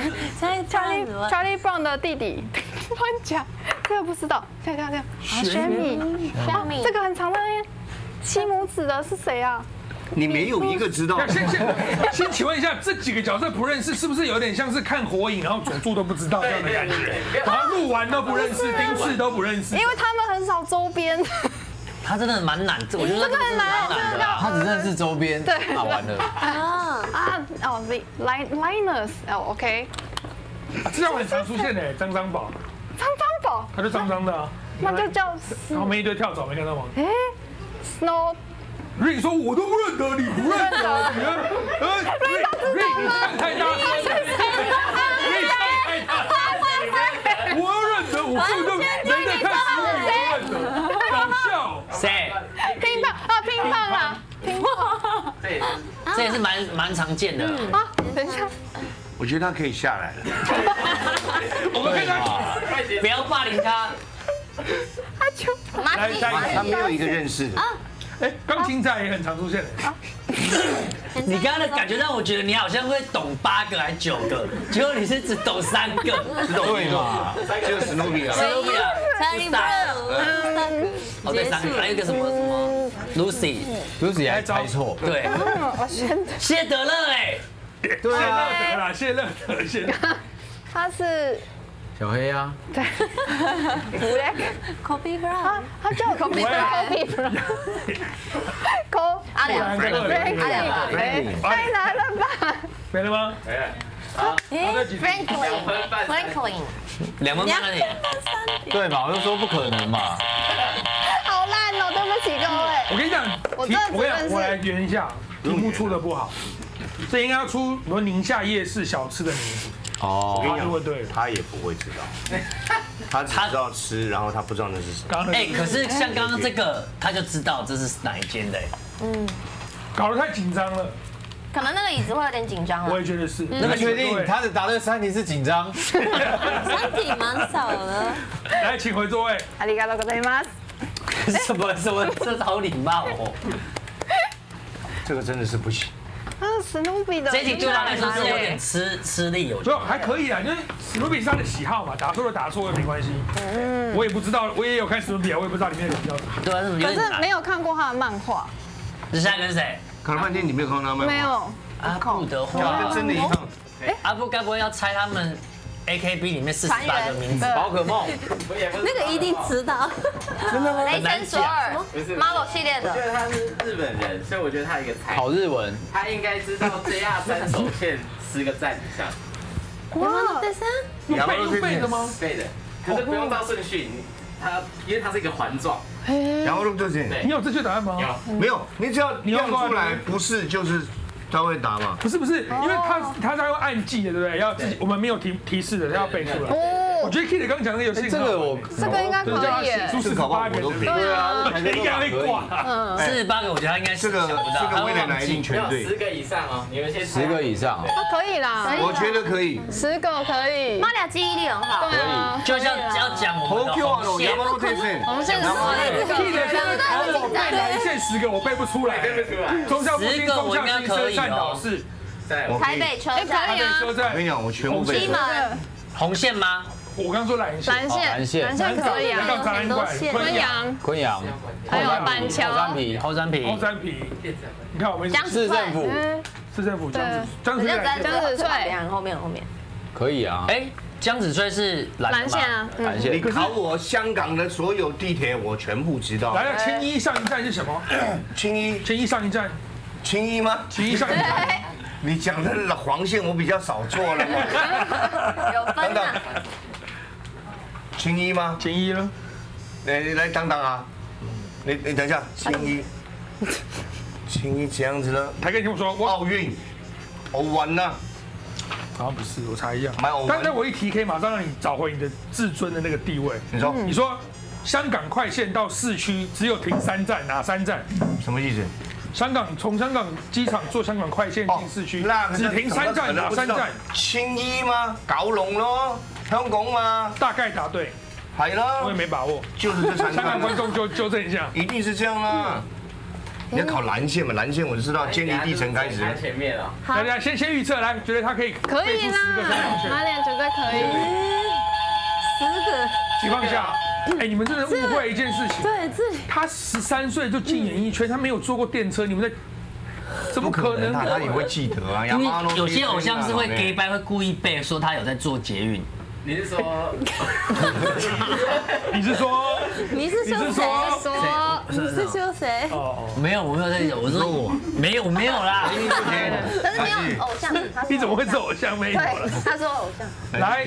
？Charlie Charlie Brown 的弟弟，乱讲，这个不知道。这样这样这样，玄米，玄米，这个很长的七母子的是谁啊？ 你没有一个知道。 先先先请问一下，这几个角色不认识，是不是有点像是看火影，然后佐助都不知道这样的感觉？然后鹿丸都不认识，丁次都不认识， 因为他们很少周边。 他真的蛮难，我觉得这个很难，这个他只认识周边， 对， 啊完了。 啊啊哦，Lin Linus 哦 OK， 这样很常出现的，张张宝， 张张宝， 他就脏脏的啊， 那就叫后面一堆跳蚤，没看到吗？ 哎 Snow。 瑞说：“我都不认得，你不认得，你呃，瑞瑞你唱太大声了，瑞唱太大声，我认得，我根本就人在看十五我都认得，搞笑。 谁？ 乒乓啊，乒乓啦，乒乓， 这也是这也是蛮蛮常见的。 啊，等一下， 我觉得他可以下来了。 我们看他， 不要霸凌他。 他就来下一个， 他没有一个认识的。 哎，钢琴仔也很常出现。 你刚刚的感觉让我觉得你好像会懂八个还九个，结果你是只懂三个， 知道对嘛？就史努比啊。 谁不了？ Charlie Brown， 哦对，三个，还有一个什么什么 Lucy，Lucy 还猜错， 对， 我选谢德勒哎， 谢乐德啦，谢乐德，谢。 他是小黑啊， 对 Kobe Brown， 他他叫 Kobe Brown，Kobe Brown，Ko 阿良 Franklin，太难了吧？ 没了吗？ 没了。好， 这几题两分半三。 Franklin， 两分半了你， 对嘛？我就说不可能嘛。 好烂哦，对不起各位。 我跟你讲， 我题真的只认识我跟你讲，我来圆一下，题目出的不好，这应该要出比如宁夏夜市小吃的名字。 哦， 我跟你他就会对了讲，他也不会知道，他只知道吃，然后他不知道那是什么。 刚刚哎，可是像刚刚这个，他就知道这是哪一间的。 搞得太紧张了， 可能那个椅子会有点紧张啊。 我也觉得是。 你们确定他的答对三题是紧张？ 身体蛮少的。 来，请回座位。 ありがとうございます。 什么什么，这好礼貌哦。 这个真的是不行。 啊，史努比的。 这一题对他来说是有点吃吃力，我觉就得。 还可以啊，因为史努比是他的喜好嘛，打错了打错了没关系。我也不知道，我也有看史努比啊，我也不知道里面的人叫什么。 对啊，有可点难是没。有看过他的漫画， 这下一个是谁？ 看了半天，你没有看到他们？ 没。有。 阿布的就话跟，真的一样。 阿布该不会要猜他们 A K B 里面四十八个名字？ 宝可梦， 那个一定知道。 雷神索尔不是 Marvel 系列的， 我觉得他是日本人，所以我觉得他有一个才， 好日文， 他应该知道 J R 三手线十个赞以上， 哇， 第三， 用背用背的吗？ 对的。可是不用照顺序，你他因为它是一个环状， 然后就这样。 你有正确答案吗？ 有没有，你只要你要亮出来，不是就是他会答嘛。 不是不是，因为他他是要用按记的，对不对？要自己，我们没有提提示的，要背出来。我觉得 Kid 刚刚讲的有哎戏， 这个我这个应该可就叫他以耶。 写出四十八个人， 对啊， 应该会挂。 四十八个，我觉得他应该这个是想不到， 这个未来哪一定没全对？ 有十个以上哦，你们先猜十个以上， 啊可以啦， 我觉得可以。 十个可以。 妈俩记忆力很好。 对啊， 就像要讲我们的 Tokyo 红线， 山手線。 我们现在是这个 Kid 现在考我背哪一线十个，我背不出来。 背不出来。 中校复兴、中校新生、善导市、 在我可以台北车哎可站以啊台北车站我跟你。讲，我全部背西出来。 门红线吗？ 我刚说蓝线， 蓝线， 蓝线蓝线可以南港啊。 展览馆、 昆阳， 昆阳、 还有板后桥山，皮、 后山皮后，山皮。你看我们江子翠， 市政府嗯， 市政府江子江人家在子来江子翠两后面后面。 可以啊。 哎，江子翠是蓝的吗蓝线啊，嗯， 蓝线你考我香港的所有地铁，我全部知道。 来了，青衣上一站是什么？ 青衣， 青衣上一站， 青衣吗？ 青衣上一站。 你讲的黄线我比较少做了嘛。 有分等等啊。， 青衣吗？ 青衣了， 来来等等啊，你你等一下，青衣，青衣这样子呢？ 台哥，你听我说，我奥运， 偶玩呐， 好像不是，我查一下。 买偶但但玩。 我一提可以马上让你找回你的至尊的那个地位。 你说你说香港快线到市区只有停三站，哪三站？ 什么意思？ 香港从香港机场坐香港快线进市区，只停三站，哪三站？ 青衣吗？九龍咯，香港嘛？ 大概答對， 係啦， 我也沒把握。 就是這三香港觀站。 眾就糾正一下。 一定是這樣啦。你要考藍線嘛？藍線我就知道建立地城開始。 在前面啊。 大家先先預測，來，覺得他可以可以背出十個香港啦， 線。 马脸绝对可以。 十个， 情況下，哎，你們真的誤會一件事情。 对，这里他十三歲就進演藝圈，他沒有坐過電車，你們在怎麼可能？ 他他也會記得啊。 因為有些偶像是會 gay 掰，會故意背說他有在做捷運。 你是說？ 你是說？ 你是说谁？ 说你是说谁？ 哦沒有，我沒有在講，我說我沒有，我沒有啦。 但是没有偶像，他哦，你怎麼會是偶像沒有了？ 对，他說偶像。 來，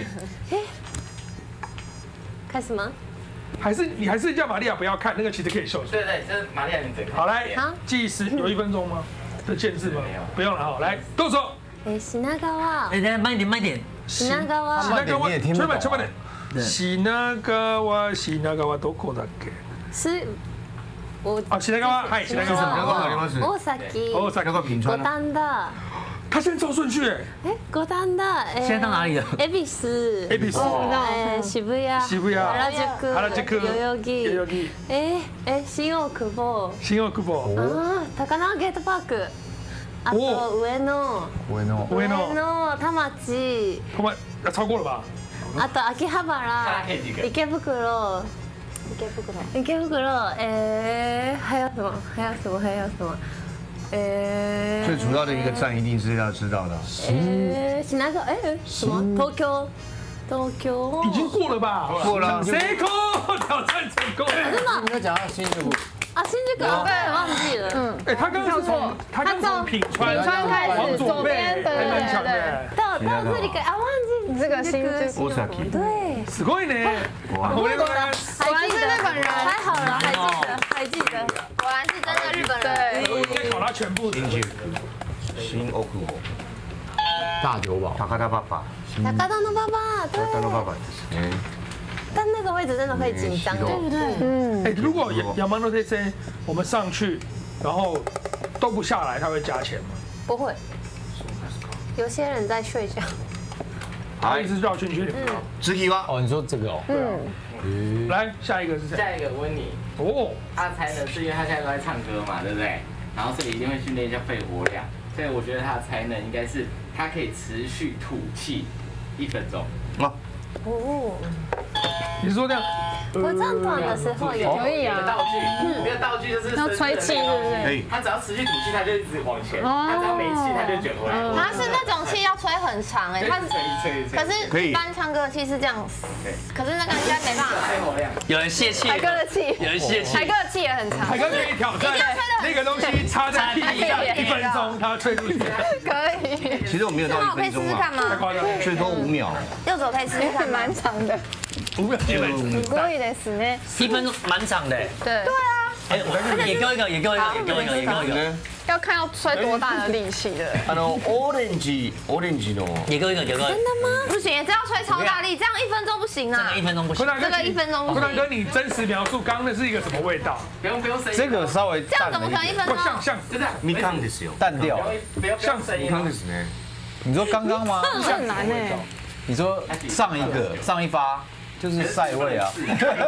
开始吗？ 還是你還是叫瑪利亞不要看那個，其實可以秀出來。 對對，就是瑪利亞，你整好，來好， 計時有一分鐘嗎？的限制嗎沒有？ 不用了哈，來動手。 哎，品川， 哎，等下慢一點，慢一點。 品川， 慢點你也聽不懂啊全部點。品川、品川どこだっけ？ 是，我啊，品川，嗨，品川。 大崎、 大那阪。 五個品川啊。 反田。 他現在照順序， 哎，五反田。 現在到哪裡了？ 恵比寿。 恵比寿。 哎，渋谷。 渋谷。 原宿。 原宿。 代々木。 代々木。 哎哎，新大久保。 新大久保。 ああ、高輪ゲートパーク。あと上野。 上野。 上野。 の田町。 お前超過了吧？ あと秋葉原。池袋。池袋。池袋。哎，还有什么？还有什么？还有什么？哎。 最主要的一个站一定是要知道的。 哎，品川哎什么？東京。東京。 已經過了吧？ 過了。 成功，挑戰成功。 真的？ 你在講到新宿。 啊，新宿对，忘记了。嗯。 哎，他剛剛是從他剛從品川往左邊，還蠻強的。 到到這裡啊，忘記这个新宿。 對。 すごいね。我們果然還記得日本人，還好了，還記得，還記得。 果然是真的日本人。 我應該考他全部的。 新大久保。 大久保。 高田馬場。 高田の馬場，對。 高田馬場ですね。 但那個位置真的會緊張，對不對？嗯。 哎，如果山手線我們上去，然後都不下來，他會加錢嗎？ 不會。有些人在睡覺。 他一直繞圈圈。 直擊吧。 哦，你說這個哦。 嗯。來，下一個是誰？ 下一個溫妮。 哦。 他才能是因為他現在都在唱歌嘛，對不對？然後所以一定會訓練一下肺活量，所以我覺得他的才能應該是他可以持續吐氣一分鐘。 啊。 哦。 你是說這樣？ 我站短的時候也可以啊。 道具，沒有道具就是要吹氣，對不對？ 他只要持續吐氣，他就一直往前；他只要沒氣，他就捲回來。 他是那種氣要吹很長哎，他吹吹吹。 可是一般唱歌的氣是這樣，可是那個應該沒辦法。 有人泄氣。 海哥的氣， 有人泄氣。 海哥的氣也很長。 海哥可以挑戰那個東西插在屁股上一分鐘，他吹出去。 可以。 其實我沒有到一分鐘啊， 太誇張了， 最多五秒。 右手可以試試看， 蠻長的。 五秒基本。 すごいですね。 一分鐘蠻長的。 對。對啊。 哎，我也給我一個，也給我一個，也給我一個，也給我一個。 要看要吹多大的力氣的。 あのオレンジオレンジの。 也給我一個，也給我一個。 真的嗎？ 不行，這要吹超大力，這樣一分鐘不行啊。 一分鐘不行。 這個一分鐘不行。 坤南哥，你真實描述剛剛那是一個什麼味道？ 不用不用聲音。 這個稍微這樣怎麼可能一分鐘？ 像像就這樣。 みかんですよ。 淡掉。 不要像聲音。 みかんですね。 你說剛剛嗎？ 很難哎。 你說上一個上一發就是賽位啊。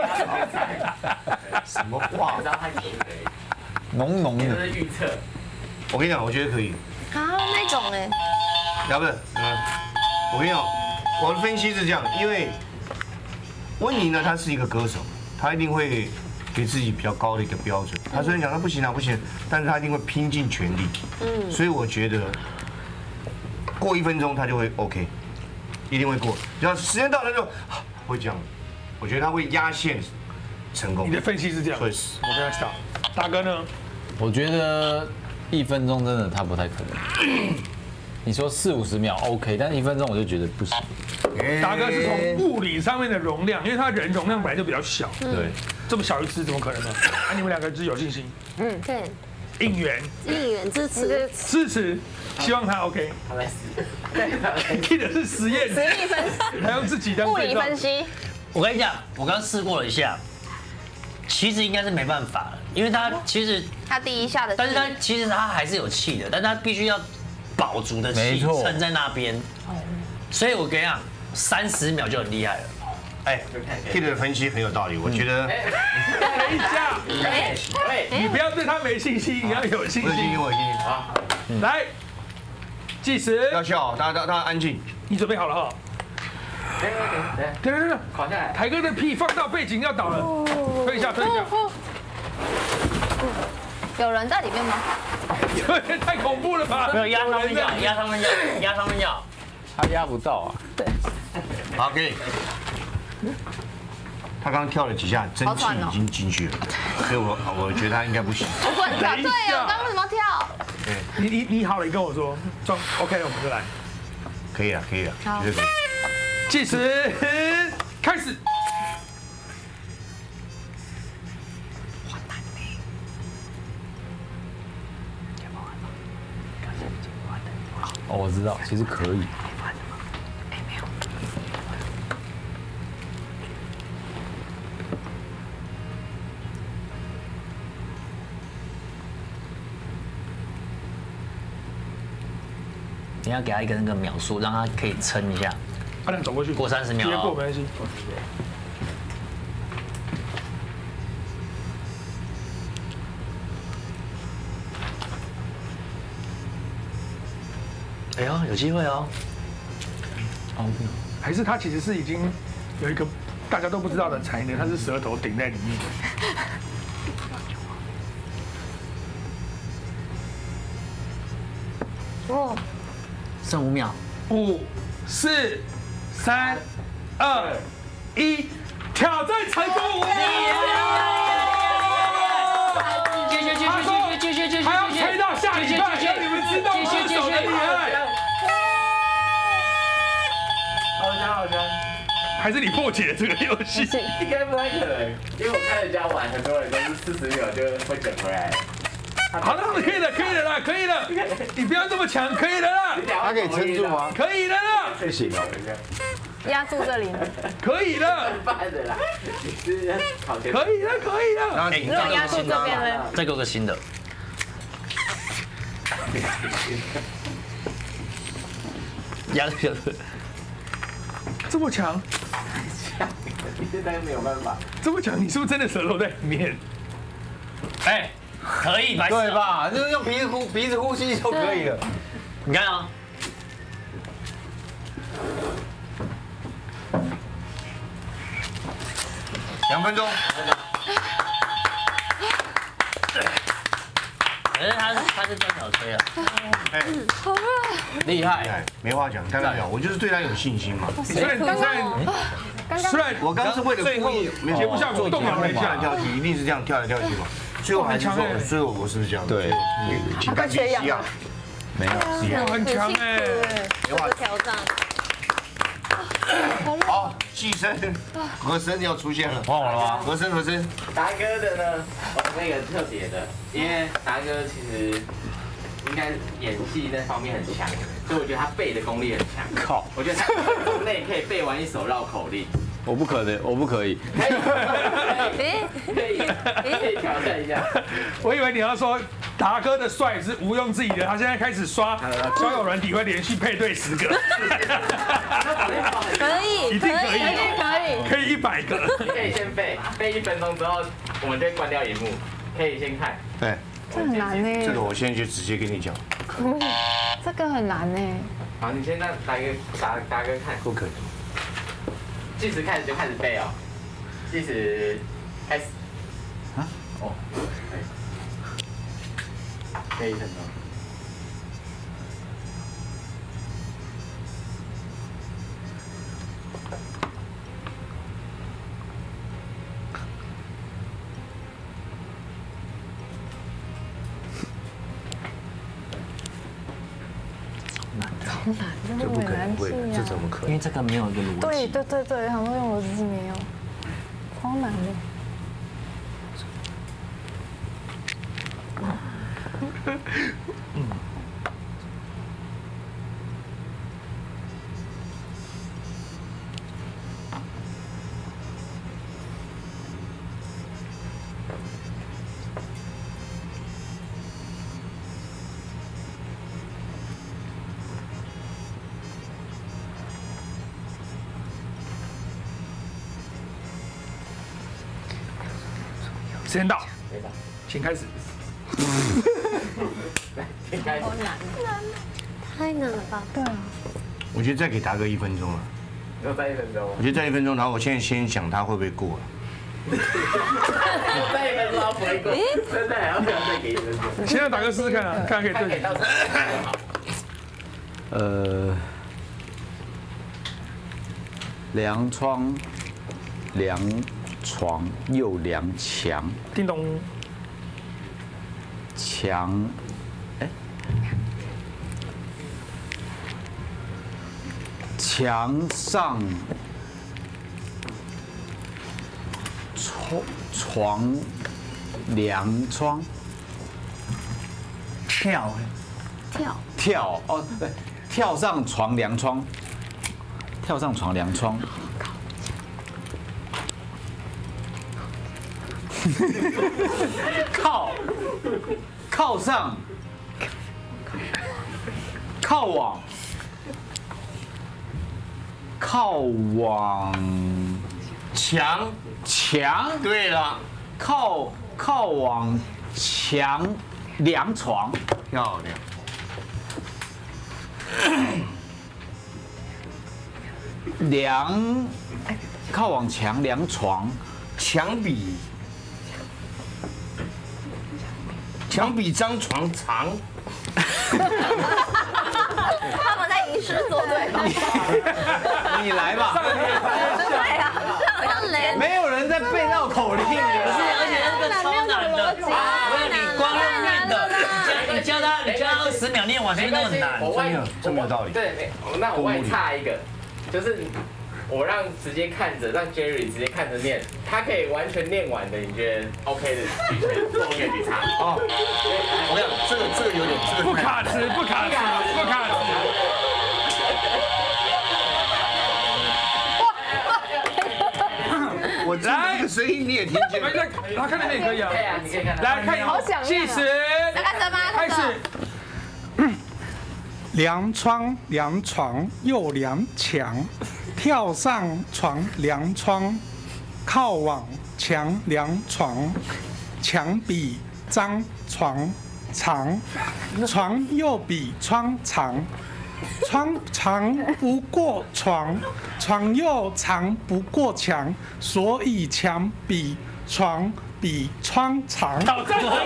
什麼話？ 知道他可不可以？ 濃濃的。 這是預測。 我跟你講，我覺得可以。 啊，那種哎。 要不是，嗯，我跟你講，我的分析是這樣，因為溫妮呢，他是一個歌手，他一定會給自己比較高的一個標準。他雖然講他不行啊不行，但是他一定會拼盡全力。嗯。所以我覺得過一分鐘他就會 OK，一定會過。只要時間到他就會這樣，我覺得他會壓線成功。 你的分析是這樣。 確實。 我跟他講，大哥呢？ 我覺得一分鐘真的他不太可能。你說四五十秒 OK，但是一分鐘我就覺得不行。 大哥是從物理上面的容量，因為他人容量本來就比較小， 對， 這麼小一隻怎麼可能呢？啊，你們兩個是有信心？ 嗯，對。 应援， 应援支持， 支持，希望他 OK。 他在死。 对， 记得是实验， 实力分析， 还用自己当物理分析。 我跟你讲，我刚试过了一下，其实应该是没办法了，因为他其实他第一下的， 但是他其实他还是有气的，但他必须要饱足的气撑在那边。所以我跟你讲，三十秒就很厉害了。 哎 ，Kid 的分析很有道理，我觉得。 等一下，你不要对他没信心，你要有信心。 我有信心，我有信心。好， 来，计时。 要笑，大家大家安静。 你准备好了哈？ 等等等等， 垮下来。 台哥的屁放到背景要倒了，推一下，推一下。 有人在里面吗？ 对，太恐怖了吧？ 没有压他们药，压他们药，压他们药， 他压不到啊。 对。 好，可以。他刚刚跳了几下，真气已经进去了，所以我我觉得他应该不行。 我不能跳，对，我刚刚为什么要跳？ 对， 你你你好了，你跟我说，装 OK 了，我们就来。 可以了，可以了，绝对可以。 计时开始。 哦，我知道，其实可以。 你要给他一个那个秒数，让他可以撑一下。 快点走过去， 过三十秒， 直接过没关系。 哎呦，有机会哦！ 哦，还是他其实是已经有一个大家都不知道的才能，他是舌头顶在里面。 哦， 剩五秒， 五、四、三、二、一，挑战成功！ 继续继续他说继续继续继续， 还要吹到下礼拜，让你们知道歌手的厉害。 好香好香！ 还是你破解这个游戏？ 应该不太可能，因为我看人家玩，很多人都是四十秒就会整回来。 好了，可以了，可以了啦，可以了，你不要这么强，可以了啦。 他可以撑住吗？ 可以了啦， 不行哦。 压住这里， 可以了， 办的啦，你是考前。 可以了，可以了。 哎， 如果压住这边呢？ 再给我个新的。压住， 这么强， 你现在没有办法。 这么强，你是不是真的舌头在里面？ 哎，可以，白痴对吧？就是用鼻子呼鼻子呼吸就可以了。 你看啊。 两分钟。 可是他是他是专小吹啊。 哎， 好热， 厉害， 厉害，没话讲，当然了，我就是对他有信心嘛。 虽然虽然虽然我刚刚是为了故意节目效果动摇了一下， 跳去，一定是这样跳来跳去嘛。所以我还是说，所以我是不是这样？ 对， 请看比西亚， 没有， 很强哎， 没话挑战。 好，寄生和声要出现了， 换我了吗？ 和声和声， 达哥的呢，我那个特别的，因为达哥其实应该演戏那方面很强，所以我觉得他背的功力很强。 靠， 我觉得他一分钟内可以背完一首绕口令。 我不可能，我不可以。 可以，可以，可以挑战一下。 我以为你要说达哥的帅是毋庸置疑的，他现在开始刷交友软体会连续配对十个， 可以， 一定可以， 可以， 可以一百个。 你可以先背，背一分钟之后，我们就会关掉荧幕，可以先看。 对， 这很难呢。 这个我现在就直接跟你讲， 这个很难呢。 好，你先让达哥达达哥看， 不可能。 计时开始就开始背哦，计时开始。 啊？ 哦，可以，背一分钟。 超难，真的这不可能会，这怎么可能？ 因为这个没有一个逻辑。 对对对对，很多用逻辑是没有，超难的。 时间到，请开始。 请开始。 好难，太难了吧？对啊。 我觉得再给达哥一分钟了。 要再一分钟。 我觉得再一分钟，然后我现在先想他会不会过了。 再一分钟他不会过，真的还要再给一分钟。 先让达哥试试看啊，看看可以对。 呃，凉窗，凉床又凉墙， 叮咚， 墙，哎，墙上床床凉窗， 跳跳跳哦，对，跳上床凉窗，跳上床凉窗。靠，靠上，靠往，靠往墙墙， 对了， 靠靠往墙凉床， 漂亮。 凉，靠往墙凉床， 墙比墙比张床长。 他们在吟诗作对吧？ 你来吧。 对啊，像雷。 没有人在背那种口令的。 而且那个超难的，我要你光用念的，你教他，你教他二十秒念完，其实都很难。 我外这没有道理。 对，那我外插一个，就是我让直接看着，让 Jerry 直接看着念，他可以完全念完的，你觉得 OK 的曲线，后面你插。 哦，我跟你讲，这个这个有点，这个不卡词，不卡词，不卡词。 我来，这个声音你也听见了。 他看的也可以啊。 对啊，你可以看。 来看，计时， 开始吗？ 开始。 凉窗凉床又凉墙，跳上床凉窗，靠往墙凉床，墙比张床长，床又比窗长，窗长不过床，床又长不过墙，所以墙比床比窗长。 挑战成功！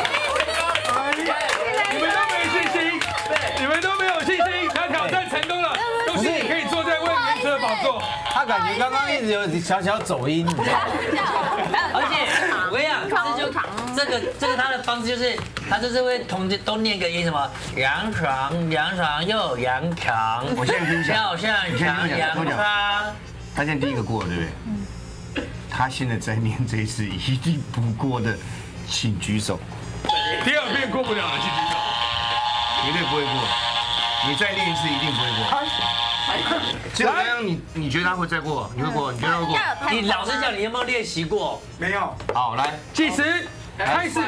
你们都没信心，你们都没有信心，他挑战成功了，恭喜你可以坐在卫冕车宝座。 他感觉刚刚一直有小小走音，你知道吗？ 而且我跟你讲，这就这个这个他的方式就是，他就是会同时都念个音，什么凉床凉床又凉墙， 我现在听一下， 跳上墙凉窗。 他现在第一个过了，对不对？他现在在念这一次一定不过的，请举手。 第二遍过不了了，请举手。 绝对不会过，你再练一次一定不会过。结果刚刚你你觉得他会再过？你会过？你觉得会过？ 你老实讲，你有没有练习过？ 没有。 好，来计时开始。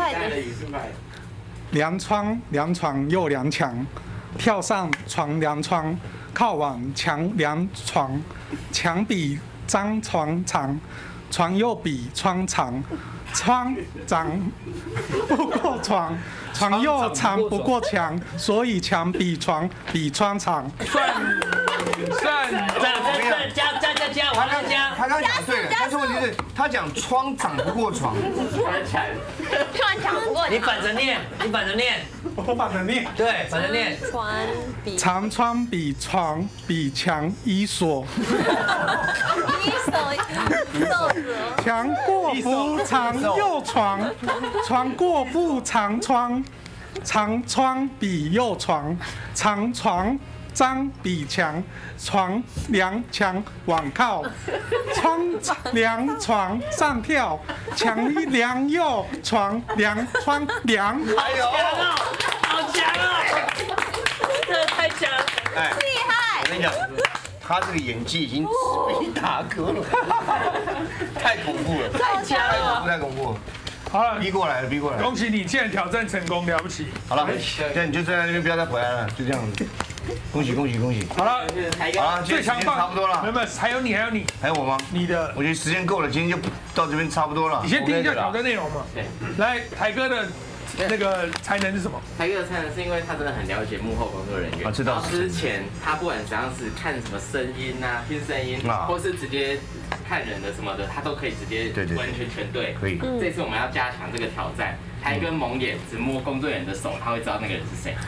凉窗凉床又凉墙，跳上床凉窗，靠往墙凉床，墙比张床长，床又比窗长，窗长不过床，床又长不过墙，所以墙比床比窗长。 算算算加加加加，我要加。 他刚讲对了，但是问题是，他讲窗长不过床， 窗长不过。 你反着念，你反着念。 我反着念。 对，反着念。 床比长窗比床比墙衣锁。 衣锁锁子。 墙过不长又床，床过不长窗，长窗比又床，长床张比墙，床梁墙往靠，窗梁床上跳，墙梁右床梁窗梁。 哎呦，好强哦！这太强了， 哎， 厉害！ 我跟你讲，他这个演技已经直逼大哥了，太恐怖了， 太强太恐了怖，太恐怖了。 好了， 逼过来了，逼过来了。 恭喜你，竟然挑战成功，了不起！ 好了，现在你就站在那边，不要再回来了，就这样子。恭喜恭喜恭喜！ 好了， 好了， 最强棒差不多了。 没有没有，还有你，还有你， 还有我吗？ 你的， 我觉得时间够了，今天就到这边差不多了。 你先听一下挑战内容嘛。 对， 来，台哥的那个才能是什么？ 台哥的才能是因为他真的很了解幕后工作人员。 啊，知道。 之前他不管怎样是看什么声音啊，听声音，或是直接看人的什么的，他都可以直接完全全对。 可以。 这次我们要加强这个挑战，台哥蒙眼只摸工作人员的手，他会知道那个人是谁。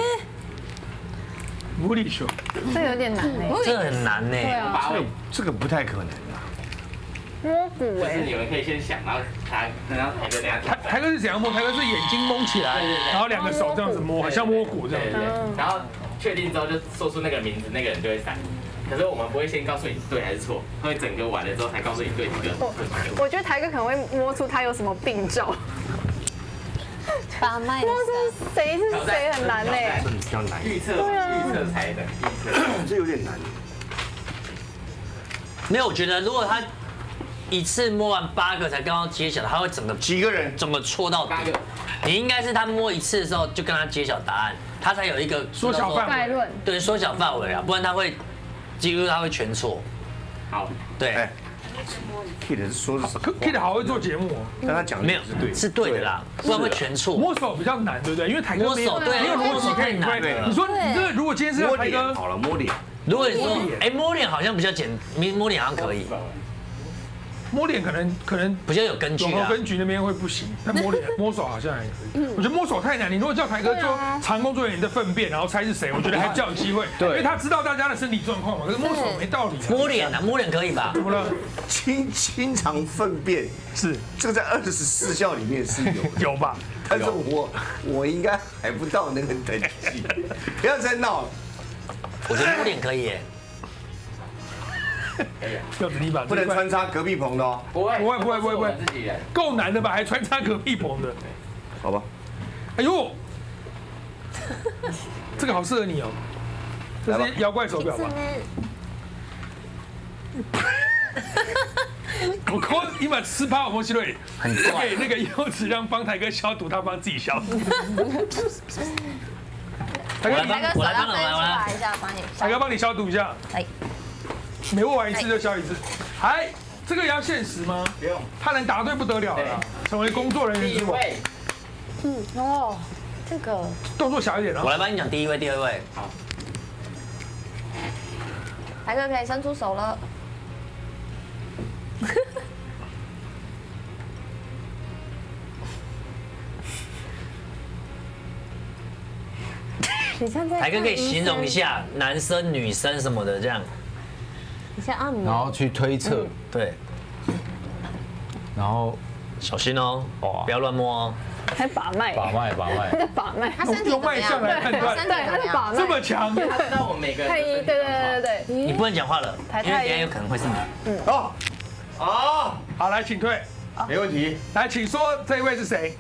无理说， 这有点难哎， 这很难呢。 对啊， 这个这个不太可能啊。 摸骨哎。 就是你们可以先想，然后他，然后台哥等下台台哥是怎样摸？台哥是眼睛蒙起来，然后两个手这样子摸，很像摸骨这样子。 然后确定之后就说出那个名字，那个人就会闪。可是我们不会先告诉你对还是错，会整个完了之后才告诉你对几个。 我觉得台哥可能会摸出他有什么病兆。 把脉摸出谁是谁很难嘞， 比较难。 预测预测才能预测， 这有点难。 没有，我觉得如果他一次摸完八个才刚刚揭晓，他会整个几个人整个戳到底。你应该是他摸一次的时候就跟他揭晓答案，他才有一个缩小范围。 对，缩小范围啊，不然他会几乎他会全错。 好， 对。 Kid 是说是 Kid 好会做节目， 但他讲没有是对， 是对的啦，不然会全错。 摸手比较难，对不对？因为台哥摸手对， 没有逻辑可以难。 你说你这个如果今天是要台哥， 好了摸脸， 如果你说哎摸脸好像比较简，摸脸好像可以。 摸脸可能可能比较有根据啊， 根据那边会不行，但摸脸摸手好像还可以。我觉得摸手太难，你如果叫台哥做长工作人员的粪便，然后猜是谁，我觉得还比较有机会，因为他知道大家的身体状况嘛。可是摸手没道理。 摸脸啊，摸脸可以吧？ 怎么了？ 清清肠粪便是这个在二十四孝里面是有有吧？ 但是我我应该还不到那个等级，不要再闹了。 我觉得摸脸可以耶。 要子你把不能穿插隔壁棚的哦， 不会不会不会不会不会， 自己人够难的吧？还穿插隔壁棚的， 好吧？ 哎呦，这个好适合你哦，这是妖怪手表吧？我靠，你把吃趴我东西对， 很怪。 给那个柚子让帮台哥消毒，他帮自己消毒。台哥， 我来帮，我来帮，我来，我来。 台哥帮你消毒一下。哎。每握完一次就消一次，还这个也要限时吗？ 不用， 他能答对不得了了，成为工作人员之王。 嗯哦，这个动作小一点哦。 我来帮你讲第一位、第二位。 好， 台哥可以伸出手了。 台哥可以形容一下男生、女生什么的这样。 你先按摩， 然后去推测， 对， 然后小心哦，不要乱摸哦。 还把脉， 把脉把脉， 他在把脉， 他身体用脉象来判断， 对，他在把脉， 这么强， 他知道我们每个人。 太医，对对对对对， 你不能讲话了，因为等下有可能会是你。 哦，哦， 好，来，请退， 没问题。 来，请说这一位是谁？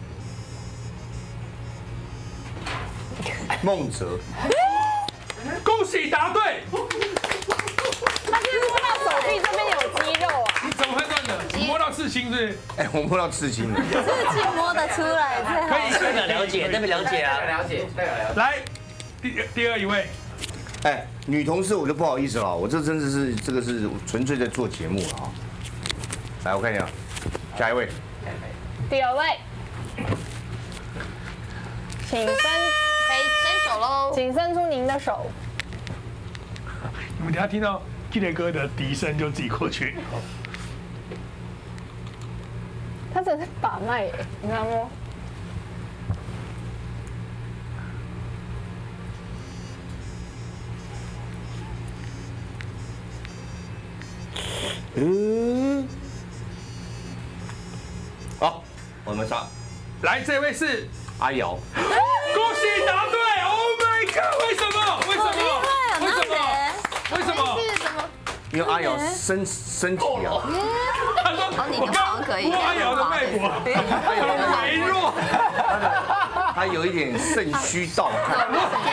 孟哲， 恭喜答对。 他是摸到手臂这边有肌肉啊？ 你怎么判断的？你摸到刺青是不是？ 哎，我摸到刺青了。 刺青摸得出来， 可以， 代表了解，代表了解啊， 了解，代表了解。 来，第第二一位， 哎，女同事我就不好意思了，我这真的是这个是纯粹在做节目了啊。来，我看一下，下一位。 第二位，请伸， 可以伸手喽， 请伸出您的手。 你们等下听到 Kid 哥的笛声就自己过去。 他真的在把脉耶，你看摸。 嗯，好，我们上。 来，这位是阿瑶。 恭喜答对 ！Oh my god！为什么？为什么？我因为阿瑶身身体啊， 他说我刚摸阿瑶的脉搏，很微弱， 他有一点肾虚盗汗。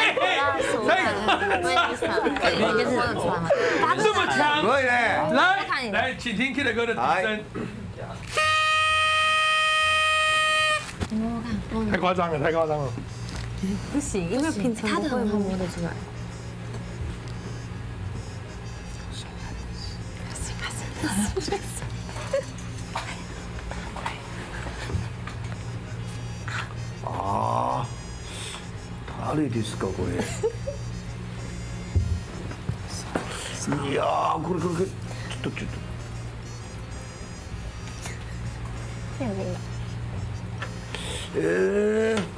这么强， 可以嘞！ 来来，请听 Kid 哥的笛声。太夸张了，太夸张了。 不行，因为平常他的很好摸得出来。 ああ、誰ですかこれ。いやーこれこれこれちょっとちょっと。えー。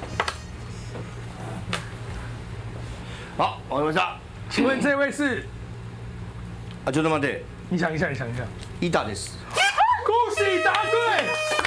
好，我回答。 请问这位是？ 啊，ちょっと待って。 你想一下，你想一下。 伊达です。 恭喜答对。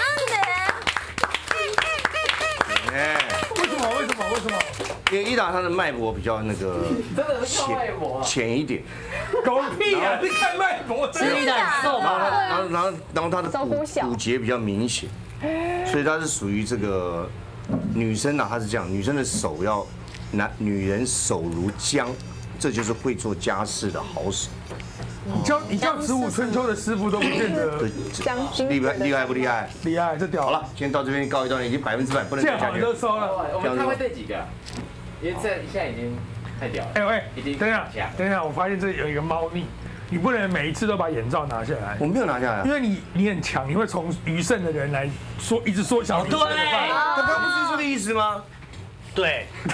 哎， 为什么？为什么？为什么？ 因为伊达他的脉搏比较那个浅浅一点。 狗屁呀！是看脉搏， 是伊达很瘦嘛？ 然后然后然后他的骨骨节比较明显，所以他是属于这个女生啊，她是这样，女生的手要男女人手如姜，这就是会做家事的好手。 你教你教子午春秋的师傅都不见得厉害厉害不厉害？ 厉害，这屌。 好了，今天到这边告一段落，已经百分之百不能再讲热搜了。 我们他会对几个？因为这现在已经太屌了。 哎喂，等一下，等一下，我发现这有一个猫腻，你不能每一次都把眼罩拿下来。 我没有拿下来， 因为你你很强，你会从余剩的人来说一直缩小你。 对， 他刚不是这个意思吗？ 对。 因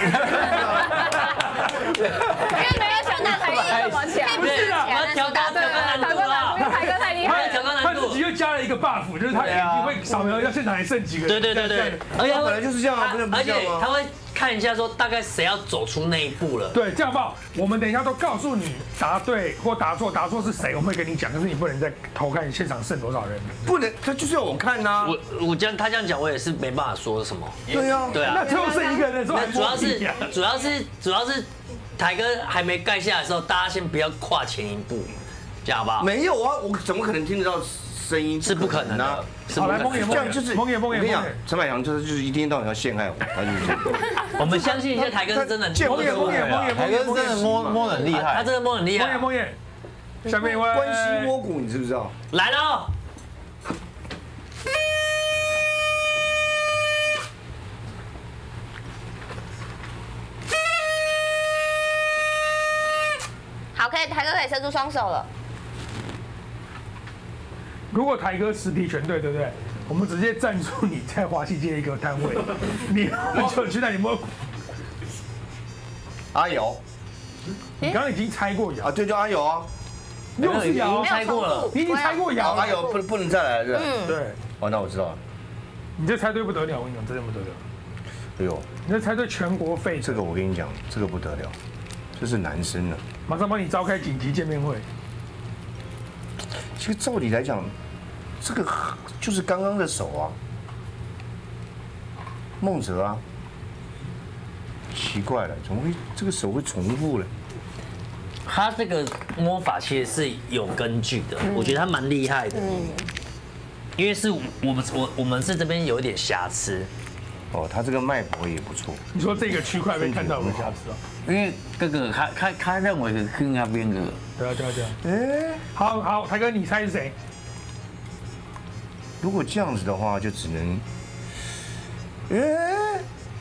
为没有想到台艺这么强， 不是啊，我要调高调高难度啊！ 因为台哥太厉害了， 调高难他度。 自己又加了一个 buff，就是他眼睛会扫描一下现场还剩几个人。 对对对对，而且本来就是这样啊，不能不而这样吗？ 且他会看一下说大概谁要走出那一步了。 对，这样好不好？我们等一下都告诉你答对或答错，答错是谁，我们会跟你讲，可是你不能再偷看现场剩多少人。 不能，他就是要我看呐。 我我这样他这样讲，我也是没办法说什么。 对呀， 对啊。 那最后剩一个人的时候， 主要是主要是主要是台哥还没盖下来的时候，大家先不要跨前一步，这样好不好？ 没有啊，我怎么可能听得到声音？ 是不可能的。 好，来蒙眼这样就是蒙眼蒙眼。 我跟你讲，陈百强就是就是一天到晚要陷害我，他就是这样。 我们相信一下，台哥是真的蒙眼蒙眼蒙眼， 台哥真的摸摸很厉害， 他真的摸很厉害。 蒙眼蒙眼，下面一位关西摸骨，你知不知道？ 来了。 好，可以，台哥可以伸出双手了。 如果台哥实体全对，对不对？我们直接赞助你在华西街一个摊位，你就去那里摸。 阿瑶， 你刚刚已经猜过瑶啊，对，就阿瑶啊， 又是瑶， 猜过了， 你已经猜过瑶， 阿瑶不不能再来了，是吧？ 对。 哦，那我知道了。 你这猜对不得了，我跟你讲，真的不得了。 哎呦， 你这猜对全国沸腾。 这个我跟你讲，这个不得了，这是男生了。 马上帮你召开紧急见面会。 其实照理来讲，这个就是刚刚的手啊，孟哲啊，奇怪了，怎么会这个手会重复呢？ 他这个摸法其实是有根据的，我觉得他蛮厉害的。因为是我们我我们是这边有一点瑕疵。 哦，他这个脉搏也不错。 你说这个区块被看到有瑕疵哦？ 因为哥哥他他他认为是跟那边的。 对啊对啊对啊。 哎， 好好，台哥你猜是谁？ 如果这样子的话，就只能，哎，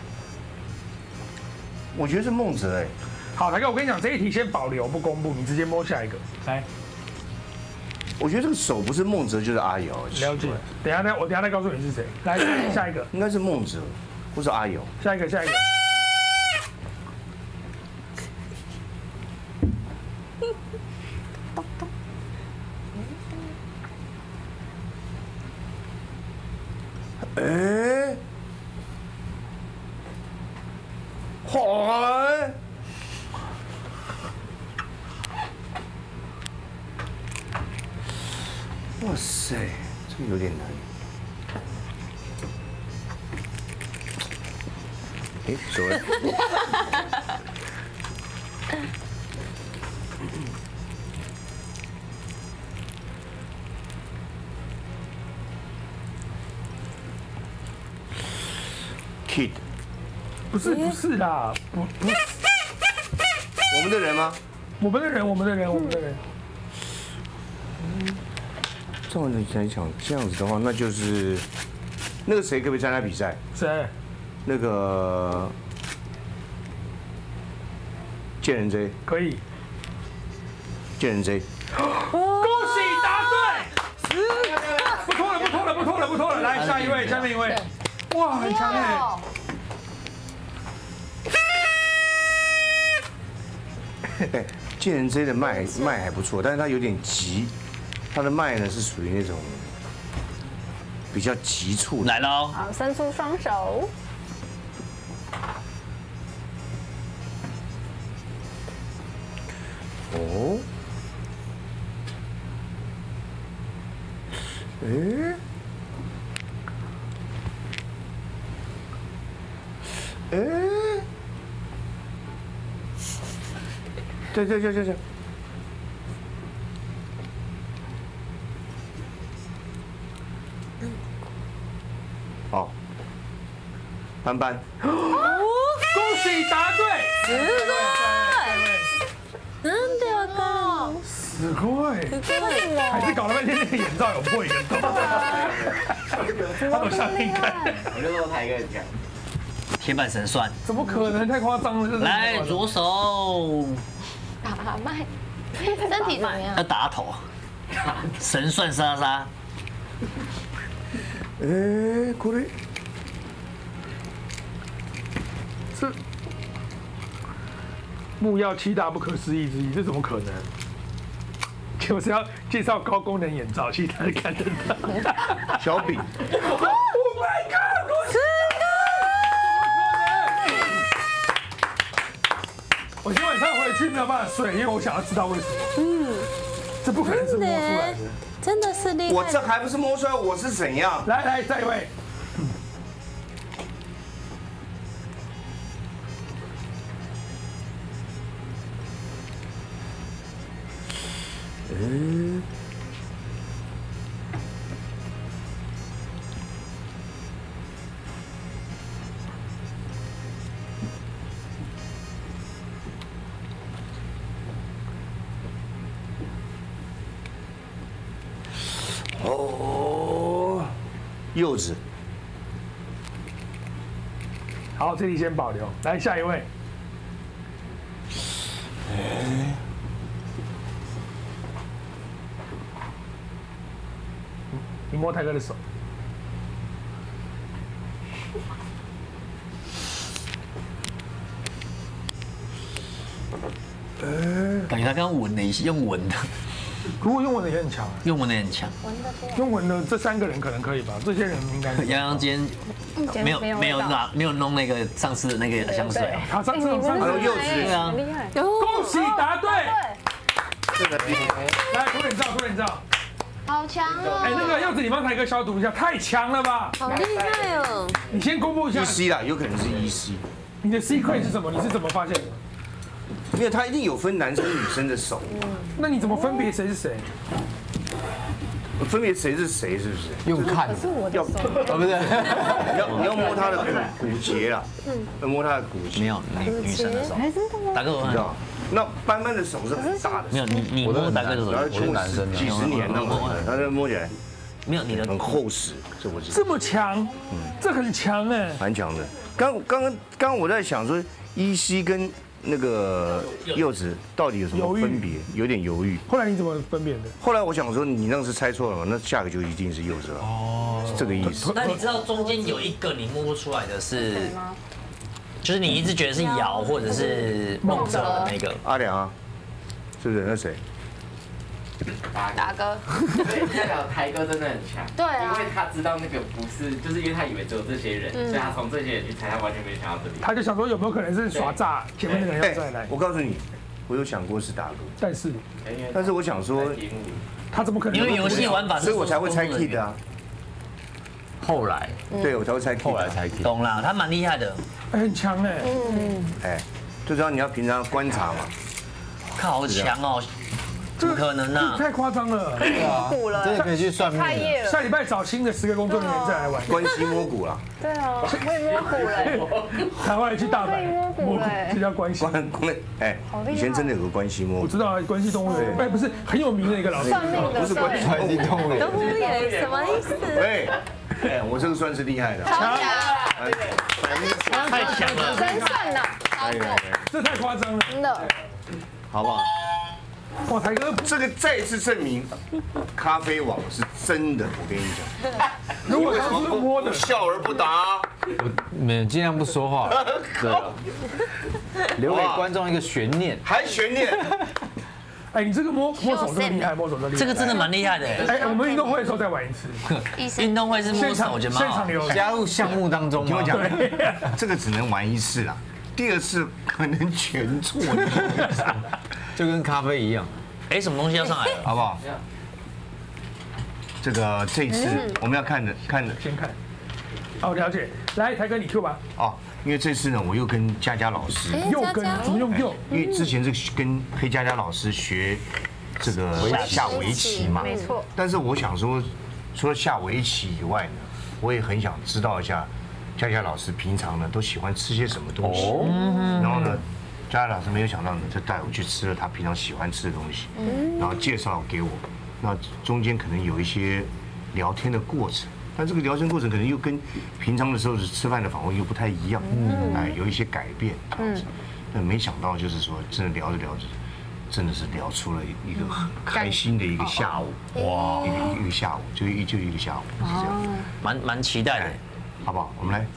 我觉得是孟哲哎。 好，台哥，我跟你讲，这一题先保留不公布，你直接摸下一个来。 我觉得这个手不是孟哲就是阿瑶。 了解。等一下，等我等一下再告诉你是谁。来，下一个。 应该是孟哲，或是阿瑶。 下一个，下一个。 哎，嗨。哇塞，这个有点难。哎，手呢？ Kid， 不是不是啦，不不是我们的人吗？ 我们的人，我们的人，我们的人。 这样子来讲，这样子的话，那就是那个谁可不可以参加比赛？ 谁？ 那个见人 J 可以。 见人 J， 恭喜答对！不拖了，不拖了，不拖了，不拖了。来，下一位，下面一位。哇，很强哎！ 见人 J 的麦麦还不错，但是他有点急，他的麦呢是属于那种比较急促的。 来喽！ 好，伸出双手。 哦。哎。哎。对对对对对。好，班班， 恭喜答对， すごい。なんでわかるの？ すごい。 すごい还是搞了半天那个眼罩有破一个洞。他都想你看。 我就说台哥很强。 铁板神算。 怎么可能？太夸张了！ 来，左手。 打麦，身体怎么样？ 要打头。神算莎莎。 哎，これ。 这木曜七大不可思议之一，这怎么可能？就是要介绍高功能眼罩，其他人看得到。 小饼。 Oh my god！ 是的。我今天晚上回去没有办法睡，因为我想要知道为什么。嗯，这不可能是摸出来的。 真的是厉害。 我这还不是摸出来我是怎样？ 来来，再一位。 嗯。哦，柚子。 好，这里先保留。来，下一位。 哎。 你摸泰哥的手。 感觉他刚刚闻了一下，用闻的。 如果用闻的也很强， 用闻的也很强。 用闻的这三个人可能可以吧？这些人应该。 杨洋今天没有没有拿没有弄那个上次的那个香水。 他上次上次柚子对啊。 恭喜答对。 这个厉害。 来，脱眼罩，脱眼罩。 好强哦！ 哎，那个柚子，你帮台哥消毒一下，太强了吧！ 好厉害哦！ 你先公布一下。 E C 啦，有可能是 E C。 你的 secret 是什么？你是怎么发现的？ 没有，他一定有分男生女生的手。 那你怎么分别谁是谁？ 分别谁是谁是不是？ 用看的。 要哦不是， 你要你要摸他的骨骨节啦，要摸他的骨节。 没有女女生的手。大哥， 你知道？那班班的手是很大的。 没有你你摸大哥的手， 然后我男生几十年了嘛，他这摸起来没有你的很厚实，这我知道。 这么强，这很强哎， 蛮强的。刚刚刚刚我在想说，E C跟那个柚子到底有什么分别？有点犹豫。 后来你怎么分辨的？ 后来我想说，你那个是猜错了嘛？那下个就一定是柚子了。哦，是这个意思。 那你知道中间有一个你摸不出来的是？就是你一直觉得是瑶或者是梦泽的那个阿良啊，是不是？那谁？ 达哥。 所以代表台哥真的很强。 对啊。 因为他知道那个不是，就是因为他以为只有这些人，所以他从这些人去猜，他完全没想到这里。 他就想说有没有可能是耍诈，前面那个人要再来。 我告诉你，我有想过是达哥， 但是， 但是我想说， 他怎么可能？ 因为游戏玩法， 所以我才会猜 Kid 啊。 后来， 对我才会猜 Kid， 后来猜 Kid。 懂啦，他蛮厉害的， 很强哎。嗯。 哎，最主要你要平常观察嘛。 看好强哦。 怎么可能呢？ 太夸张了， 对啊，真的可以去算命。 下礼拜找新的十个工作人员再来玩。 关西摸骨了。 对啊，会摸骨嘞。 台湾去大阪摸骨嘞， 这叫关西。 关关哎，以前真的有个关西摸骨。 我知道关西动物园，哎，不是很有名的一个老师。 算命的， 不是关西关西动物园。 动物园什么意思？ 对，哎，我这个算是厉害的。 超强， 太强了， 真算呐， 哎呀， 这太夸张了， 真的。 好不好？ 哇，台哥， 这个再次证明咖啡网是真的。我跟你讲， 如果他是摸的， 笑而不答， 我们尽量不说话，对了，留给观众一个悬念， 还悬念。 哎，你这个摸摸手真厉害，摸手真厉害。 这个真的蛮厉害的。 哎，我们运动会的时候再玩一次。 运动会是摸手，我觉得蛮好。 加入项目当中， 听我讲，这个只能玩一次啦，第二次可能全错。 就跟咖啡一样。 哎，什么东西要上来了？ 好不好？这个这一次我们要看的看的先看。哦，了解。来，台哥你 Q 吧。 哦，因为这次呢，我又跟佳佳老师又跟怎么用又？ 因为之前是跟黑佳佳老师学这个下围棋嘛， 没错。 但是我想说，除了下围棋以外呢，我也很想知道一下佳佳老师平常呢都喜欢吃些什么东西。然后呢，佳佳老师没有想到呢，就带我去吃了他平常喜欢吃的东西，然后介绍给我。那中间可能有一些聊天的过程。但这个聊天过程可能又跟平常的时候是吃饭的访问又不太一样，哎，有一些改变这样子。但没想到就是说，真的聊着聊着，真的是聊出了一个很开心的一个下午，哇，一个一个下午，就一就一个下午是这样， 蛮蛮期待的， 好不好？我们来，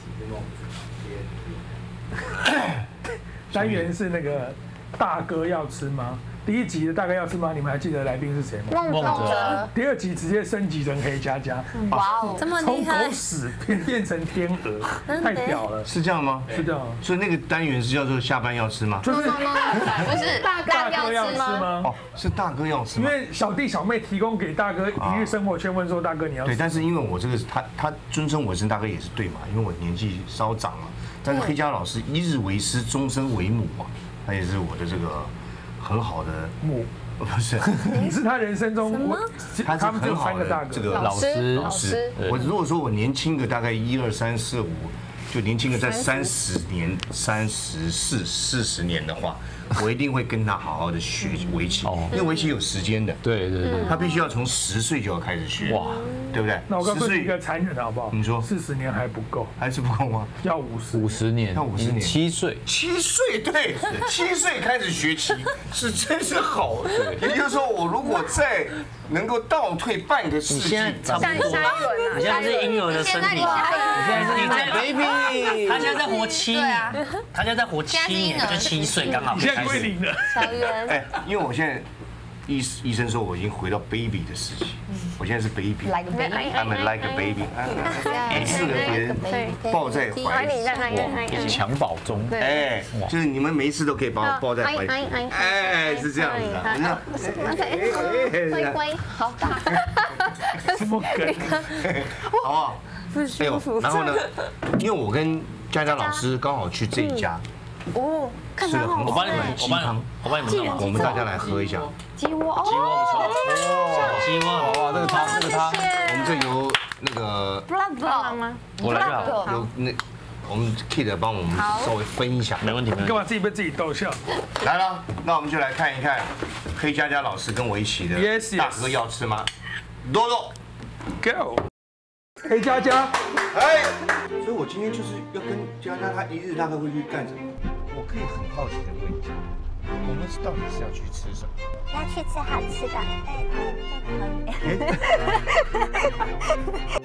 单元是那个大哥要吃吗？第一集的大哥要吃吗？你们还记得来宾是谁吗？ 孟哲。 第二集直接升级成黑佳佳， 哇哦，这么厉害！ 从狗屎变变成天鹅，太屌了！ 是这样吗？ 是这样。 所以那个单元是叫做下班要吃吗？ 就是不是大哥要吃吗？ 哦，是大哥要吃。 因为小弟小妹提供给大哥一日生活圈，问说大哥你要吃。 对，但是因为我这个他他尊称我是大哥也是对嘛，因为我年纪稍长了。但是黑佳老师一日为师，终身为母嘛，他也是我的这个很好的母。 不是， 你是他人生中我他是很好的这个老师老师。我如果说我年轻个大概一二三四五，就年轻个在三十年、三十四四十年的话，我一定会跟他好好的学围棋，因为围棋有时间的。 对对对， 他必须要从十岁就要开始学，哇，对不对？ 那我告诉你一个残忍的好不好？ 你说四十年还不够， 还是不够吗？ 要五十五十年， 要五十年， 七岁， 七岁对，七岁开始学棋是真是好。也就是说，我如果再能够倒退半个世纪， 差不多。你现在是婴儿的身体，你现在是你在 baby， 他现在在活七年，他现在在活七年，就七岁刚好。 你现在归零了， 小圆。 哎，因为我现在医医生说我已经回到 baby 的时期，我现在是 baby，I'm like a baby， 四个别人抱在怀里， 哇，襁褓中， 哎，就是你们每一次都可以把我抱在怀里，哎，是这样子的， 乖乖，好大， 什么梗？ 好不好？哎呦，然后呢，因为我跟佳佳老师刚好去这一家。 哦，看吃了很我帮你们，我帮汤， 我帮你们弄。 我们大家来喝一下。 鸡窝， 鸡窝不错，鸡窝， 哇，这个汤，这个汤， 我们这由那个吗？ 我来就好。 由那我们 Kid 帮我们稍微分一下， 没问题。 你干嘛自己被自己逗笑？ 来了，那我们就来看一看黑佳佳老师跟我一起的大哥要吃吗？多多 ，Go。黑佳佳， 哎，所以我今天就是要跟佳佳，她一日大概会去干什么？我可以很好奇的问一下，我们是到底是要去吃什么？ 要去吃好吃的，在旁边。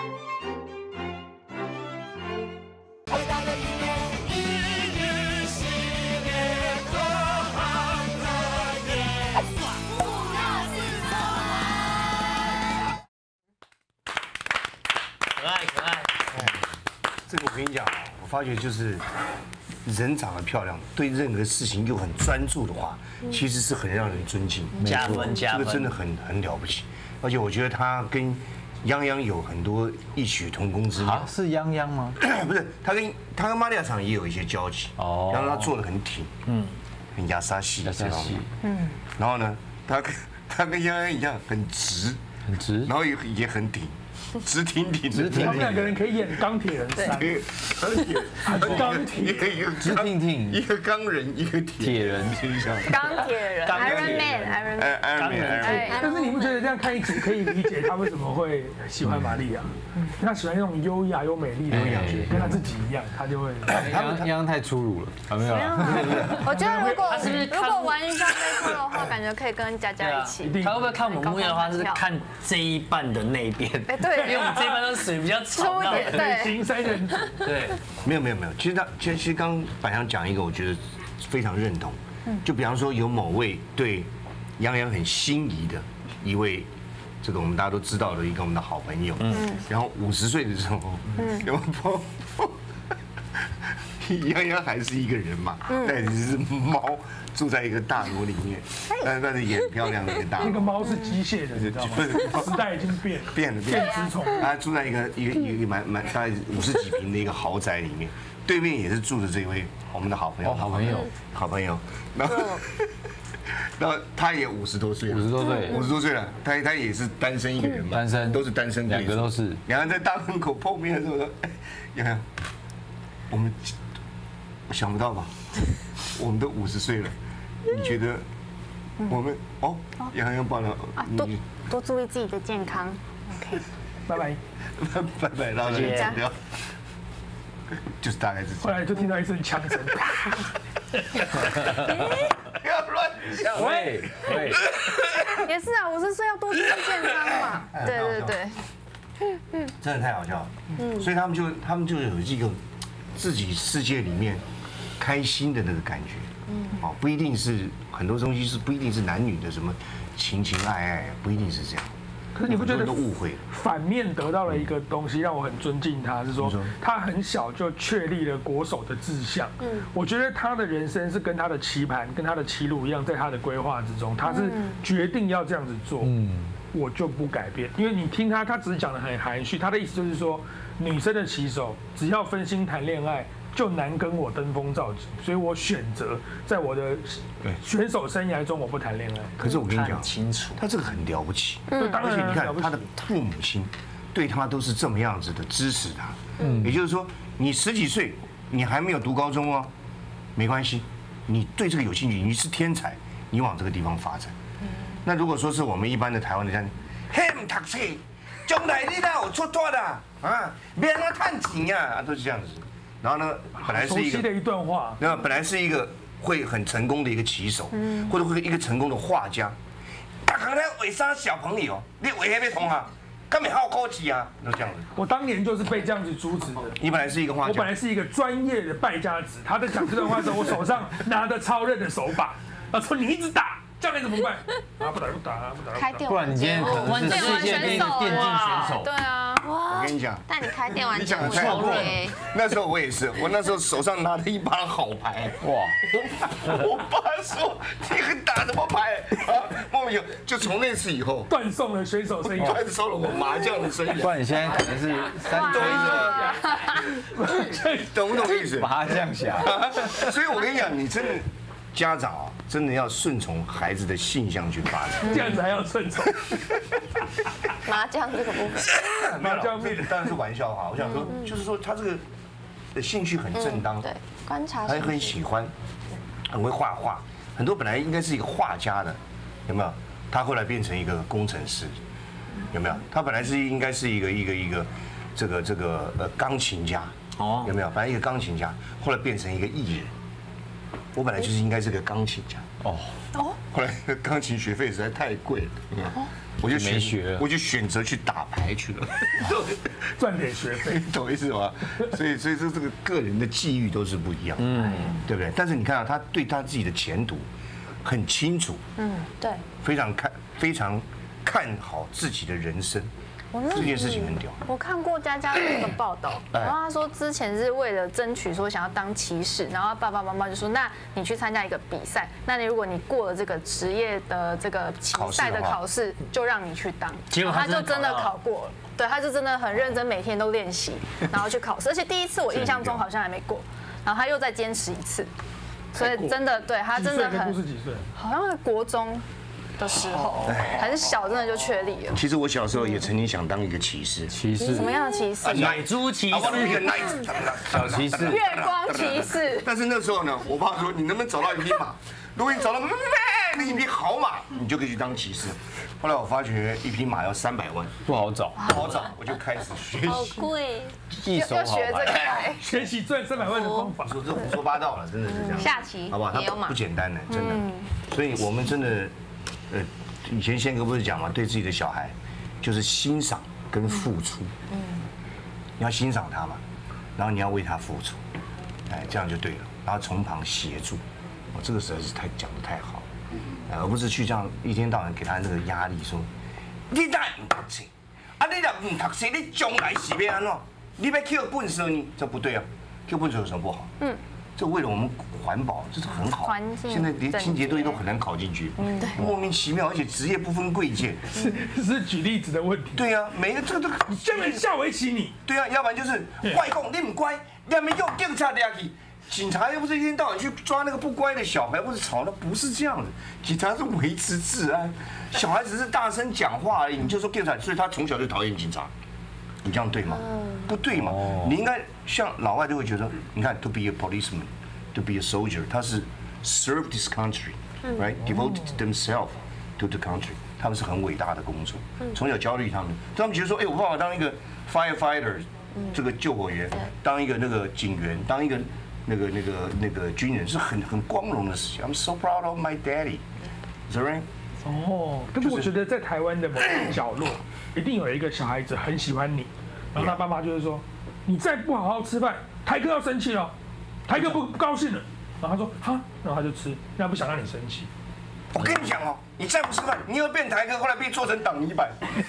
可爱可爱。 这个我跟你讲，我发觉就是人长得漂亮，对任何事情又很专注的话，其实是很让人尊敬， 加分加分。 这个真的很很了不起，而且我觉得他跟泱泱有很多异曲同工之妙。 是泱泱吗？ 不是，他跟他跟玛利亚厂也有一些交集。哦。然后他做的很挺，嗯，很亚莎系，亚莎系，嗯。然后呢，他他跟杨洋一样很直， 很直， 然后也也很挺。直挺挺， 直挺挺， 他们两个人可以演钢铁人三， 钢铁，一个直挺挺， 一个钢人，一个铁人，形象。 钢铁人 ，Iron Man，Iron Man， 但是你不觉得这样看一集可以理解他为什么会喜欢玛利亚？他喜欢那种优雅又美丽的感觉，跟他自己一样，他就会。 杨洋太粗鲁了，啊没有啦。 我觉得如果如果玩一下这套的话，感觉可以跟佳佳一起。 他会不会看我们木曜的话，是看这一半的那一边？ 哎，对。 因为我们这一半都属于比较吵闹的， 对， 行三人对， 没有没有没有，其实他其实其实刚百祥讲一个，我觉得非常认同。就比方说有某位对杨洋很心仪的一位，这个我们大家都知道的一个我们的好朋友，嗯，然后五十岁的时候，嗯，有朋杨洋还是一个人嘛，但只是猫住在一个大楼里面，但是但是也很漂亮的一个大楼。 那个猫是机械的，你知道吗？时代已经变了， 变了， 电子宠。 他住在一个一个一个蛮蛮大概五十几平的一个豪宅里面，对面也是住着这位我们的好朋友， 好朋友， 好朋友。然后，然后他也五十多岁了， 五十多岁， 五十多岁了，他他也是单身一个人嘛， 单身都是单身， 两个都是。 两个人在大门口碰面的时候说：“杨洋，我们想不到吧？我们都五十岁了，你觉得我们哦？杨洋帮了啊，多多注意自己的健康。OK， 拜拜， 拜拜，然后就走掉。”就是大概是这样。 后来就听到一声枪声， 不要乱讲。 喂喂， 也是啊，五十岁要多注意健康嘛。对对对， 真的太好笑了。嗯，所以他们就他们就有这个自己世界里面开心的那个感觉。嗯，哦，不一定是很多东西是不一定是男女的什么情情爱爱，不一定是这样。 可是你不觉得都误会了？ 反面得到了一个东西，让我很尊敬他，是说他很小就确立了国手的志向。嗯，我觉得他的人生是跟他的棋盘、跟他的棋路一样，在他的规划之中，他是决定要这样子做。嗯，我就不改变，因为你听他，他只是讲的很含蓄，他的意思就是说，女生的棋手只要分心谈恋爱，就难跟我登峰造极，所以我选择在我的选手生涯中我不谈恋爱。 可是我跟你讲， 清楚， 他这个很了不起， 嗯， 而且你看他的父母亲对他都是这么样子的支持他，嗯，也就是说，你十几岁，你还没有读高中哦，没关系，你对这个有兴趣，你是天才，你往这个地方发展。那如果说是我们一般的台湾的家庭，嘿，唔读书，将来你哪有出头的啊？别让他赚钱啊，都是这样子。然后呢，本来是一个熟悉的一段话， 那本来是一个会很成功的一个棋手，或者会一个成功的画家。大家在为啥小朋友，你为什么同学？根本好高级啊，都这样子。 我当年就是被这样子阻止的。 你本来是一个画家， 我本来是一个专业的败家子。他在讲这段话的时候，我手上拿着超韧的手把，他说你一直打。教练怎么办？啊，不打不打，不打不打。 不然你今天可能是世界第一个电竞选手。 对啊， 我跟你讲， 但你开电玩你讲的太过了。那时候我也是，我那时候手上拿着一把好牌，哇！我爸说你很打什么牌啊？莫名其妙，就从那次以后断送了选手生涯， 断送了我麻将的生涯。 不然你现在可能是三堆的，懂不懂意思？ 麻将侠。 所以我跟你讲，你真的。家长啊，真的要顺从孩子的性向去发展， 这样子还要顺从。 麻将这个部分， 麻将这当然是玩笑话。我想说，就是说他这个的兴趣很正当， 对，观察， 他很喜欢，很会画画。很多本来应该是一个画家的，有没有？他后来变成一个工程师，有没有？他本来是应该是一个一个一个这个这个呃钢琴家，哦，有没有？本来一个钢琴家，后来变成一个艺人。我本来就是应该是个钢琴家哦，哦，后来钢琴学费实在太贵了，我就选学，我就选择去打牌去了， 赚点学费， 懂意思吗？所以，所以说这个个人的际遇都是不一样，嗯，对不对？但是你看啊，他对他自己的前途很清楚，嗯， 对， 非常看非常看好自己的人生。这件事情很屌。 我看过佳佳的那个报道，然后他说之前是为了争取说想要当骑士，然后爸爸妈妈就说，那你去参加一个比赛，那你如果你过了这个职业的这个骑赛的考试，就让你去当。结果他就真的考过了，对，他就真的很认真，每天都练习，然后去考试，而且第一次我印象中好像还没过，然后他又再坚持一次，所以真的对他真的很， 是几岁？ 好像是国中。 的时候，还是小真的就确立了？ 其实我小时候也曾经想当一个骑士， 骑士什么样的骑士？ 奶猪骑士， 一个 knight， 小骑士， 月光骑士。 但是那时候呢，我爸说你能不能找到一匹马？如果你找到那一匹好马，你就可以去当骑士。后来我发觉一匹马要三百万， 不好找， 不好找，我就开始学好习， 贵， 一手好牌， 学习赚三百万的方法。 说这胡说八道了，真的是这样。 下棋好不好？它也有马不简单的，真的。所以我们真的，呃，以前宪哥不是讲嘛，对自己的小孩就是欣赏跟付出。嗯。你要欣赏他嘛，然后你要为他付出，哎，这样就对了。然后从旁协助，我这个实在是太讲得太好了，哎，而不是去这样一天到晚给他那个压力，说你哪唔读书，啊你若唔读书，你将来是要安怎？你要扣本色呢？这不对啊，扣本色有什么不好？嗯。这为了我们环保，这是很好。 环境现在连清洁队都很难考进去，嗯，对，莫名其妙，而且职业不分贵贱， 是是举例子的问题。 对呀，每个这个都这样下围棋你。 对啊，要不然就是外公你唔乖，你没用警察抓去，警察又不是一天到晚去抓那个不乖的小孩或者吵，那不是这样的，警察是维持治安，小孩只是大声讲话而已，你就说警察，所以他从小就讨厌警察。你这样对吗？不对嘛！你应该像老外都会觉得，你看 ，to be a policeman, to be a soldier， 他是 serve this country, right? Devote themselves to the country， 他们是很伟大的工作。从小教育他们，他们觉得说，哎，我爸爸当一个 firefighter， 这个救火员，当一个那个警员，当一个那个那个那个军人，是很很光荣的事情。I'm so proud of my daddy. Is that right? 哦，但是我觉得在台湾的某个角落，一定有一个小孩子很喜欢你，然后他爸妈就会说，你再不好好吃饭，台哥要生气了，台哥不不高兴了。然后他说哈，然后他就吃，因为他不想让你生气。 我跟你讲哦，你再不吃饭，你又变台哥，后来被做成挡泥板。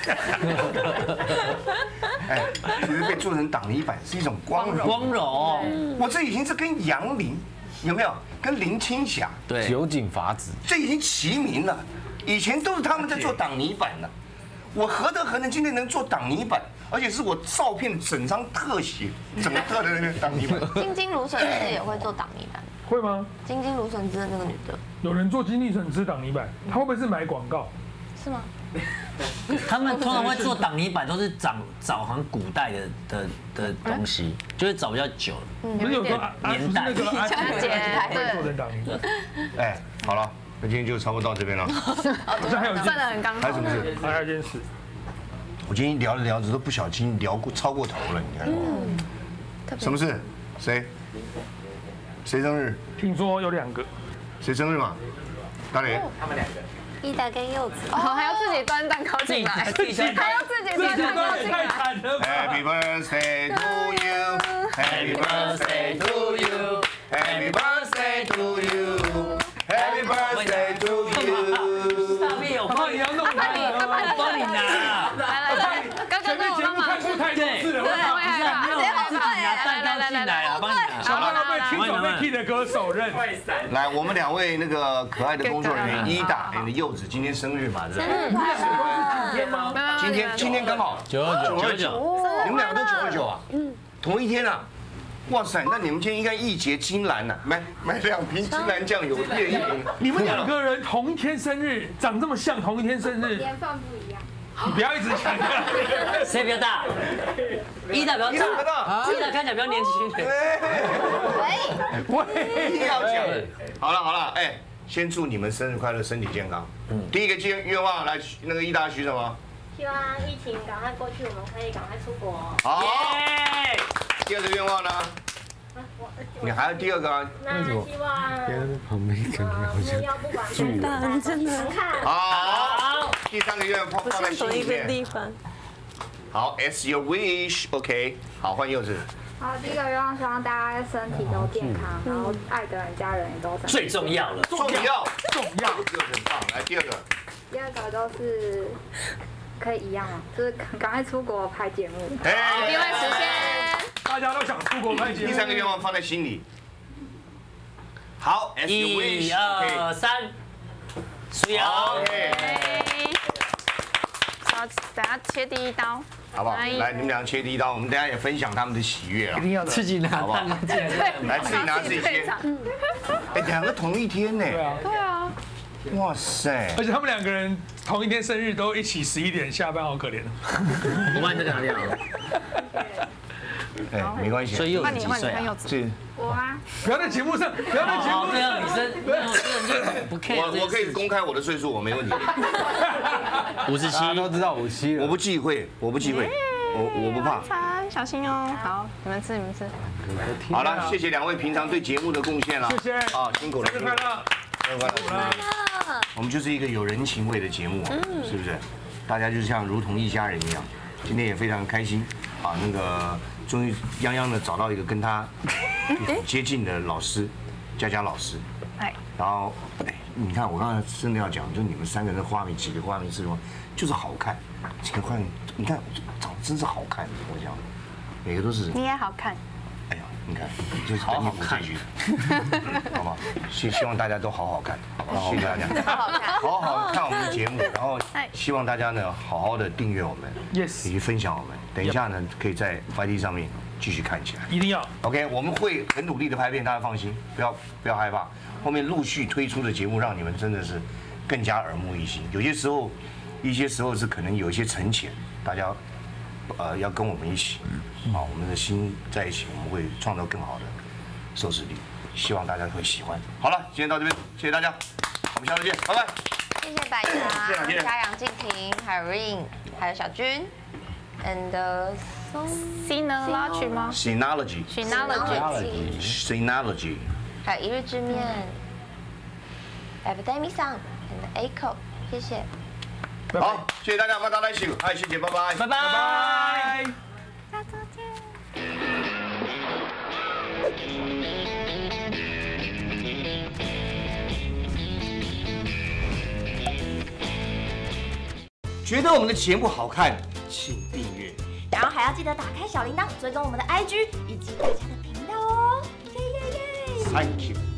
哎，其实被做成挡泥板是一种光荣。 光荣， 我这已经是跟杨林有没有？跟林青霞对酒井法子， 这已经齐名了。以前都是他们在做挡泥板呢，我何德何能今天能做挡泥板？而且是我照片整张特写，整个特的那个挡泥板。 金金芦笋汁也会做挡泥板， 会吗？ 金金芦笋汁的那个女的， 有人做金利笋汁挡泥板，他会不会是买广告？ 是吗？ 他们通常会做挡泥板，都是找找好像古代的的的东西，就会找比较久不是有个年代。 那个阿姐会做成挡泥板。 哎，好了，那今天就差不多到这边了。 好像还有一件， 算得很刚好。 还有什么事？ 还有一件事。 我今天聊着聊着都不小心聊过超过头了，你看。嗯。什么事？谁？谁生日？ 听说有两个。 谁生日嘛？大雷。 他们两个。 伊达跟柚子， 哦，还要自己端蛋糕进来，还要自己端蛋糕进来。 Happy birthday to you, Happy birthday to you, Happy birthday to you, Happy birthday to you。 大便有帮你要弄他，我帮你拿。 来来来，刚刚跟我妈妈看过太多次了， 对，会害怕。 自己拿蛋糕进来啊，帮你拿。 好了，被听手被 key 的歌手认。 来，我们两位那个可爱的工作人员伊达和柚子今天生日嘛，对不对？ 今天吗？ 今天今天刚好九二九九二九， 你们两个都九二九啊？嗯，同一天啊。哇塞，那你们今天应该义结金兰呐，买买两瓶金兰酱油，一人一瓶。 你们两个人同一天生日，长这么像，同一天生日， 年份不一样。 你不要一直强调。 谁比较大？伊达比较大，伊达看起来比较年轻。 喂喂，要讲。好了好了，哎，先祝你们生日快乐，身体健康。嗯。第一个愿愿望来，那个伊达许什么？ 希望疫情赶快过去，我们可以赶快出国。 好。第二个愿望呢？你还有第二个啊？ 那希望旁边可能好像住大人真的看。 好。第三个愿望放在心里面。 地方。 好 ，as your wish，OK。好，换柚子。 好，第一个愿望希望大家身体都健康，然后爱的人、家人也都最重要了。 重要，重要，这个很棒。来，第二个。 第二个就是可以一样嘛，就是赶快出国拍节目。 一定会实现。 大家都想出国拍节目。 第三个愿望放在心里。好 ，as your wish， 一二三，苏瑶。 OK。 好，等下切第一刀。 好不好？来，你们俩切第一刀，我们等下也分享他们的喜悦啊！ 一定要自己拿， 好不好？ 来， 来自己拿自己切。哎，两个同一天呢？ 对啊。 对啊。 哇塞！ 而且他们两个人同一天生日，都一起十一点下班，好可怜。 我帮你这个拿掉。 哎，没关系。 所以柚子几岁啊？ 是。 我啊。 不要在节目上，不要在节目上。 这样女生没有这人就不 care。 我我可以公开我的岁数，我没问题。 五十七， 大家都知道五十七了。 我不忌讳，我不忌讳，我我不怕。 小心哦。好，你们吃，你们吃。 好了，谢谢两位平常对节目的贡献了。 谢谢。 啊，辛苦了。 生日快乐！ 生日快乐！我们就是一个有人情味的节目，是不是？大家就像如同一家人一样。今天也非常开心啊，那个终于泱泱的找到一个跟他接近的老师，佳佳老师。哎。然后，哎，你看我刚才真的要讲，就你们三个人的画面，几个画面是什么？就是好看，几个画面，你看长得真是好看，我讲，每个都是。 你也好看。 哎呀，你看，就是好好看，好吗？希希望大家都好好看，好不好？谢谢大家， 好好看， 好好看我们的节目，然后希望大家呢好好的订阅我们 ，yes， 以及分享我们。等一下呢，可以在 Y T 上面继续看起来， 一定要 OK。我们会很努力的拍片，大家放心，不要不要害怕。后面陆续推出的节目，让你们真的是更加耳目一新。有些时候，一些时候是可能有一些沉潜，大家呃要跟我们一起。啊，我们的心在一起，我们会创造更好的收视率，希望大家会喜欢。好了，今天到这边，谢谢大家，我们下次见，拜拜。 谢谢百强、嘉杨静婷，还有 Rain， 还有小军 ，and Synology 吗 ？Synology。 Synology。 Synology。 还有一日之面 ，Epidemic Sound and Echo， 谢谢。 好，谢谢大家，马达来秀，嗨，谢谢，拜拜， 拜拜。 下周见。 觉得我们的节目好看，请订阅， 然后还要记得打开小铃铛，追踪我们的 I G 以及大家的频道哦。耶耶耶 ！Thank you。